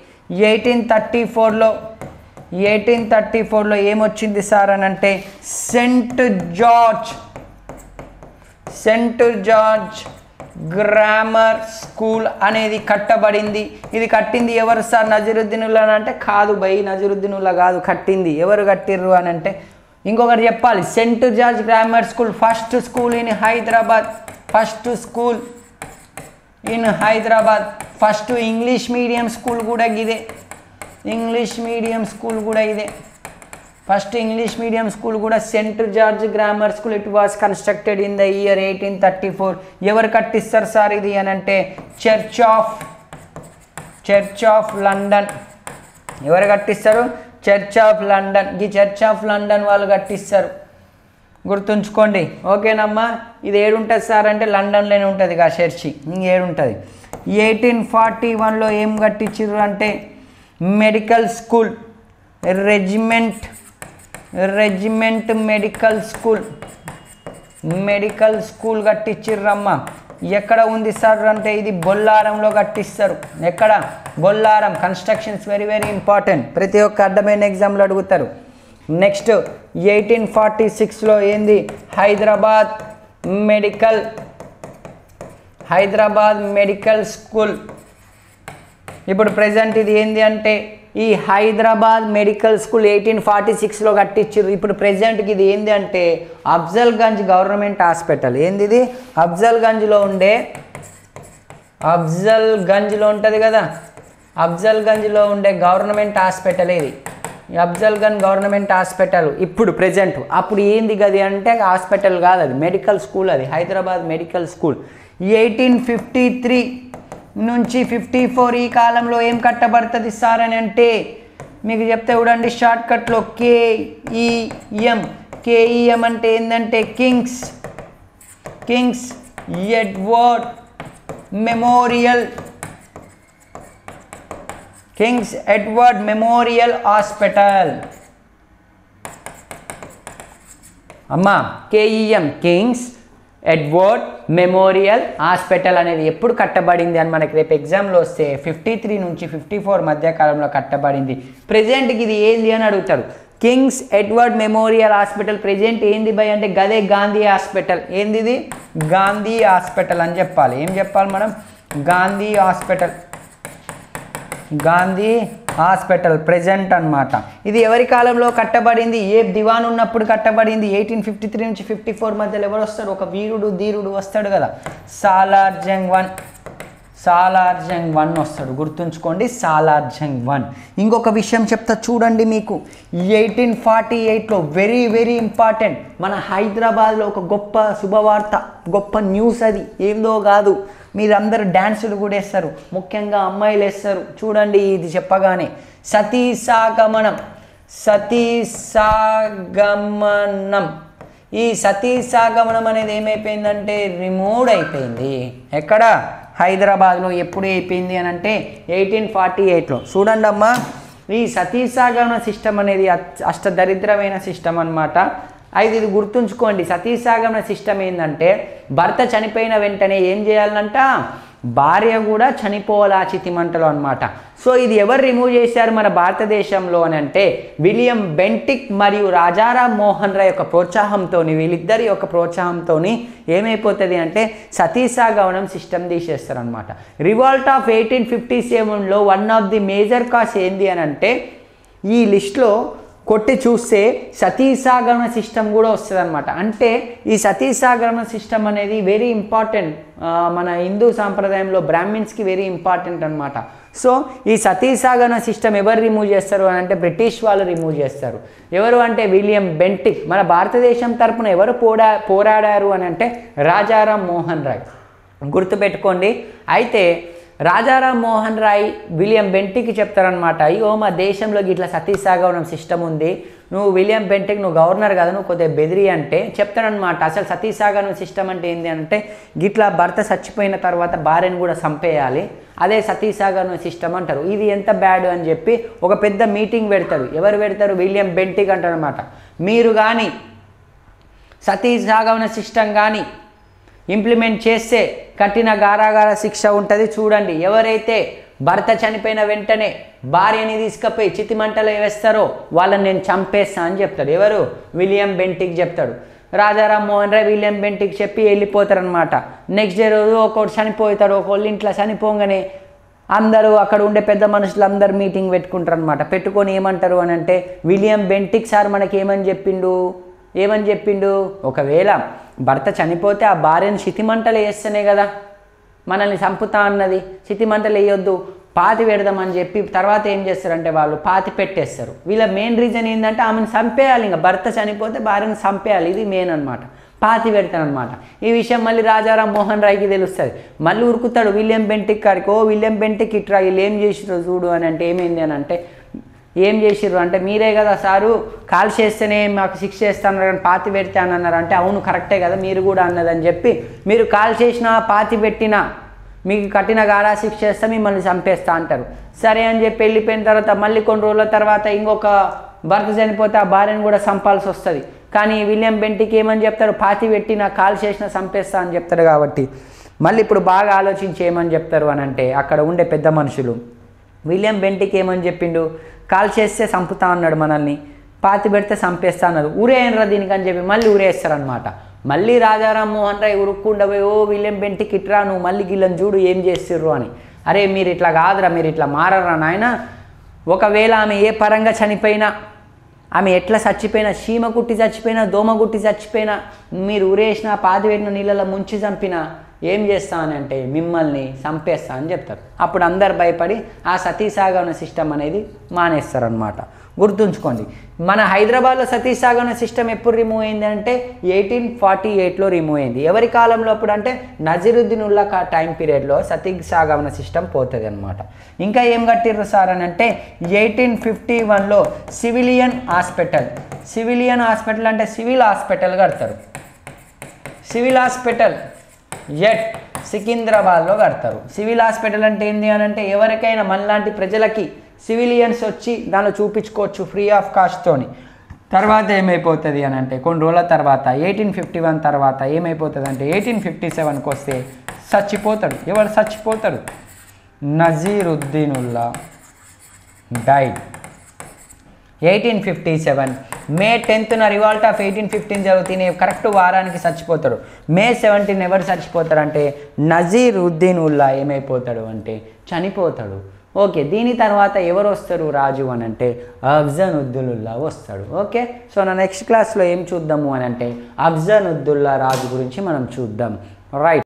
1834లో ఏమొచ్చింది సార్ అని అంటే సెంట్ జార్జ్ గ్రామర్ స్కూల్ అనేది కట్టబడింది. ఇది కట్టింది ఎవరు సార్? నజీరుద్దీన్ ఉల్లా అంటే కాదు బై, నజీరుద్దీన్ ఉల్లా కాదు. కట్టింది ఎవరు కట్టిర్రు అని అంటే ఇంకొకటి చెప్పాలి. Saint George grammar school first school in Hyderabad. First English medium school కూడా ఇదే. ఫస్ట్ ఇంగ్లీష్ మీడియం స్కూల్ కూడా Saint George grammar school. It was constructed in the year 1834. ఎవరు కట్టిస్తారు సార్ ఇది అని అంటే చర్చ్ ఆఫ్ లండన్. ఎవరు కట్టిస్తారు? Church of London. ఈ చర్చ్ ఆఫ్ లండన్ వాళ్ళు కట్టిస్తారు. గుర్తుంచుకోండి, ఓకేనమ్మా? ఇది ఏడుంటుంది సార్ అంటే లండన్లోనే ఉంటుంది ఆ చర్చి. ఇంకేడుంటుంది? 1841లో ఏం కట్టించారు అంటే medical school, regiment medical school కట్టించిర్రమ్మ. ఎక్కడ ఉంది సార్ అంటే ఇది బొల్లారంలో కట్టిస్తారు. ఎక్కడ? Bollaram. Constructions very very important, ప్రతి ఒక్క అడ్డమైన ఎగ్జామ్లో అడుగుతారు. నెక్స్ట్ 1846లో ఏంది? Hyderabad medical school. ఇప్పుడు ప్రజెంట్ ఇది ఏంది అంటే ఈ హైదరాబాద్ మెడికల్ స్కూల్ 1846లో కట్టించారు. ఇప్పుడు ప్రజెంట్కి ఇది ఏంది అంటే అఫ్జల్గంజ్ గవర్నమెంట్ హాస్పిటల్. ఏంది ఇది? అఫ్జల్గంజ్లో ఉంటుంది కదా, అఫ్జల్గంజ్లో ఉండే గవర్నమెంట్ హాస్పిటల్ ఇది. అఫ్జల్గంజ్ గవర్నమెంట్ హాస్పిటల్ ఇప్పుడు ప్రజెంట్. అప్పుడు ఏంది గది అంటే హాస్పిటల్ కాదు, అది మెడికల్ స్కూల్. అది హైదరాబాద్ మెడికల్ స్కూల్. 1853 నుంచి 54 ఈ కాలంలో ఏం కట్టబడుతుంది సార్ అని అంటే మీకు చెప్తే చూడండి షార్ట్కట్లో కేఈఎం అంటే ఏంటంటే కింగ్స్ ఎడ్వర్డ్ మెమోరియల్ హాస్పిటల్. అమ్మా KEM kings Edward memorial hospital అనేది ఎప్పుడు కట్టబడింది అని మనకి రేపు ఎగ్జామ్లో వస్తే 53 నుంచి 54 మధ్య కాలంలో కట్టబడింది. ప్రజెంట్కి ఇది ఏంది అని అడుగుతారు. Kings Edward memorial hospital present ఏంది బై అంటే గదే గాంధీ హాస్పిటల్. ఏంది ఇది? గాంధీ హాస్పిటల్ అని చెప్పాలి. ఏం చెప్పాలి మనం? గాంధీ హాస్పిటల్ ప్రెజెంట్ అన్నమాట. ఇది ఎవరి కాలంలో కట్టబడింది? ఏ దివాన్ ఉన్నప్పుడు కట్టబడింది? 1853 నుంచి 54 మధ్యలో ఎవరు వస్తారు? ఒక వీరుడు ధీరుడు వస్తాడు కదా, సాలార్ జంగ్ వన్ వస్తాడు. గుర్తుంచుకోండి, సాలార్ జంగ్ వన్. ఇంకొక విషయం చెప్తా చూడండి మీకు. 1848లో వెరీ వెరీ ఇంపార్టెంట్, మన హైదరాబాద్లో ఒక గొప్ప శుభవార్త, గొప్ప న్యూస్. అది ఏందో కాదు, మీరందరూ డ్యాన్సులు కూడా వేస్తారు, ముఖ్యంగా అమ్మాయిలు వేస్తారు. చూడండి ఇది చెప్పగానే సతీ సాగమనం. ఈ సతీ సాగమనం అనేది ఏమైపోయిందంటే రిమూవ్ అయిపోయింది. ఎక్కడ? హైదరాబాద్లో. ఎప్పుడు అయిపోయింది అని అంటే 1848లో. చూడండి అమ్మా, ఈ సతీ సాగమన సిస్టమ్ అనేది అష్టదరిద్రమైన సిస్టమ్ అన్నమాట. అయితే ఇది గుర్తుంచుకోండి, సతీ సాగమన సిస్టమ్ ఏంటంటే భర్త చనిపోయిన వెంటనే ఏం చేయాలంట? భార్య కూడా చనిపోవాలి ఆ చితిమంటలో అనమాట. సో ఇది ఎవరు రిమూవ్ చేశారు మన భారతదేశంలో అని అంటే విలియం బెంటిక్ మరియు రాజారాం మోహన్ రాయ్ యొక్క ప్రోత్సాహంతో, వీళ్ళిద్దరి యొక్క ప్రోత్సాహంతో ఏమైపోతుంది అంటే సతీ సాగమనం సిస్టమ్ తీసేస్తారనమాట. రివాల్ట్ ఆఫ్ 1857లో one of the major cause ఏంది అని అంటే ఈ లిస్ట్లో కొట్టి చూస్తే సతీ సాగమన సిస్టమ్ కూడా వస్తుంది అనమాట. అంటే ఈ సతీ సాగమన సిస్టమ్ అనేది వెరీ ఇంపార్టెంట్, మన హిందూ సాంప్రదాయంలో బ్రాహ్మిన్స్కి వెరీ ఇంపార్టెంట్ అనమాట. సో ఈ సతీ సాగమన సిస్టమ్ ఎవరు రిమూవ్ చేస్తారు అని అంటే బ్రిటిష్ వాళ్ళు రిమూవ్ చేస్తారు. ఎవరు అంటే విలియం బెంటిక్. మన భారతదేశం తరపున ఎవరు పోరాడారు అని అంటే రాజారాం మోహన్ రాయ్. గుర్తుపెట్టుకోండి. అయితే రాజారాం మోహన్ రాయ్ విలియం బెంటిక్కి చెప్తారనమాట, అయ్యో మా దేశంలో ఇట్లా సతీ సాగమనం సిస్టమ్ ఉంది, నువ్వు విలియం బెంటిక్ నువ్వు గవర్నర్ కదా, నువ్వు కొద్దిగా బెదిరి అంటే చెప్తాడనమాట. అసలు సతీ సాగమనం సిస్టమ్ అంటే ఏంటి అంటే గిట్లా భర్త చచ్చిపోయిన తర్వాత భార్యను కూడా చంపేయాలి, అదే సతీ సాగమనం సిస్టమ్ అంటారు. ఇది ఎంత బ్యాడ్ అని చెప్పి ఒక పెద్ద మీటింగ్ పెడతారు. ఎవరు పెడతారు? విలియం బెంటిక్ అంటారనమాట. మీరు కానీ సతీ సాగమన సిస్టమ్ కానీ ఇంప్లిమెంట్ చేస్తే కఠిన కారాగార శిక్ష ఉంటుంది. చూడండి, ఎవరైతే భర్త చనిపోయిన వెంటనే భార్యని తీసుకుపోయి చితిమంటలో వేస్తారో వాళ్ళని నేను చంపేస్తా అని చెప్తాడు. ఎవరు? విలియం బెంటిక్ చెప్తాడు. రాజారాం మోహన్ రాయ్ విలియం బెంటిక్ చెప్పి వెళ్ళిపోతారనమాట. నెక్స్ట్ డే రోజు ఒకడు చనిపోతాడు. ఒకళ్ళు ఇంట్లో చనిపోగానే అందరూ అక్కడ ఉండే పెద్ద మనుషులు అందరు మీటింగ్ పెట్టుకుంటారు అనమాట. పెట్టుకొని ఏమంటారు అని అంటే విలియం బెంటిక్ సార్ మనకి ఏమని చెప్పిండు, ఒకవేళ భర్త చనిపోతే ఆ భార్యను చితిమంటలు వేస్తేనే కదా మనల్ని చంపుతా అన్నది, చితిమంటలు వేయొద్దు, పాతి పెడదామని చెప్పి తర్వాత ఏం చేస్తారంటే వాళ్ళు పాతి పెట్టేస్తారు. వీళ్ళ మెయిన్ రీజన్ ఏంటంటే ఆమెను చంపేయాలి, ఇంకా భర్త చనిపోతే భార్యను చంపేయాలి, ఇది మెయిన్ అనమాట. పాతి పెడతానమాట. ఈ విషయం మళ్ళీ రాజారాం మోహన్ రాయ్కి తెలుస్తుంది. మళ్ళీ ఉరుకుతాడు విలియం బెంటిక్ గారికి, ఓ విలియం బెంటిక్ ఇట్రా వీళ్ళు ఏం చేసిరో చూడు అని అంటే ఏమైంది అని అంటే ఏం చేసిర్రు అంటే మీరే కదా సారు కాల్ చేస్తేనే మాకు శిక్ష చేస్తాను కానీ పాతి పెడితే అని అన్నారు. అంటే అవును కరెక్టే కదా మీరు కూడా అన్నదని చెప్పి మీరు కాల్ చేసినా పాతి పెట్టినా మీకు కఠిన గారా శిక్ష చేస్తే మిమ్మల్ని చంపేస్తా అంటారు. సరే అని చెప్పి వెళ్ళిపోయిన తర్వాత మళ్ళీ కొన్ని రోజుల తర్వాత ఇంకొక భర్త చనిపోతే ఆ భార్యను కూడా చంపాల్సి వస్తుంది. కానీ విలియం బెంటిక్ ఏమని చెప్తారు? పాతి పెట్టినా కాల్ చేసినా చంపేస్తా అని చెప్తారు. కాబట్టి మళ్ళీ ఇప్పుడు బాగా ఆలోచించి ఏమని చెప్తారు అని అంటే అక్కడ ఉండే పెద్ద మనుషులు విలియం బెంటిక్ ఏమని చెప్పిండు, కాల్ చేస్తే చంపుతా అన్నాడు, మనల్ని పాతి పెడితే చంపేస్తా అన్నారు, ఊరేయనరా దీనికి అని చెప్పి మళ్ళీ ఊరేస్తారనమాట. మళ్ళీ రాజారాం మోహన్ రాయ్ ఉరుక్కుండపోయి ఓ విలియం బెంటిక్ ఇట్రా నువ్వు మళ్ళీ గిళ్ళని చూడు ఏం చేస్తుర్రు అని. అరే మీరు ఇట్లా కాదురా, మీరు ఇట్లా మారరా నాయన, ఒకవేళ ఆమె ఏ పరంగా చనిపోయినా, ఆమె ఎట్లా చచ్చిపోయినా, చీమ కుట్టి చచ్చిపోయినా, దోమ కుట్టి చచ్చిపోయినా, మీరు ఊరేసినా పాతి పెట్టిన నీళ్ళలో ముంచి చంపినా ఏం చేస్తానంటే మిమ్మల్ని చంపేస్తా అని చెప్తారు. అప్పుడు అందరు భయపడి ఆ సతీసాగమన సిస్టమ్ అనేది మానేస్తారనమాట. గుర్తుంచుకోండి, మన హైదరాబాద్లో సతీసాగమన సిస్టమ్ ఎప్పుడు రిమూవ్ అయింది అంటే 1848లో రిమూవ్ అయింది. ఎవరి కాలంలో అప్పుడు అంటే నజరుద్దీన్ ఉల్లా టైం పీరియడ్లో సతీసాగమన సిస్టమ్ పోతుంది అనమాట. ఇంకా ఏం కట్టిర్రు సార్ అని అంటే 1851లో సివిలియన్ హాస్పిటల్ అంటే సివిల్ హాస్పిటల్ కడతారు. సివిల్ హాస్పిటల్ సికింద్రాబాద్లో కడతారు. సివిల్ హాస్పిటల్ అంటే ఏంటి అని అంటే ఎవరికైనా మనలాంటి ప్రజలకి సివిలియన్స్ వచ్చి దానిలో చూపించుకోవచ్చు ఫ్రీ ఆఫ్ కాస్ట్తోని. తర్వాత ఏమైపోతుంది అని అంటే కొన్ని రోజుల తర్వాత 1851 తర్వాత ఏమైపోతుంది అంటే 1857కి వస్తే చచ్చిపోతాడు. ఎవరు చచ్చిపోతాడు? నజీరుద్దీన్ ఉల్లా డైడ్ 1857 మే 10న రివాల్ట్ ఆఫ్ 1815 జరుగుతుంది. కరెక్ట్ వారానికి చచ్చిపోతాడు. మే 17 ఎవరు చచ్చిపోతారు అంటే నజీరుద్దీన్ ఉల్లా ఏమైపోతాడు అంటే చనిపోతాడు. ఓకే, దీని తర్వాత ఎవరు వస్తారు రాజు అని అంటే అఫ్జలుద్దౌలా వస్తాడు. ఓకే, సో నా నెక్స్ట్ క్లాస్లో ఏం చూద్దాము అని అంటే అఫ్జలుద్దౌలా రాజు గురించి మనం చూద్దాం. రైట్.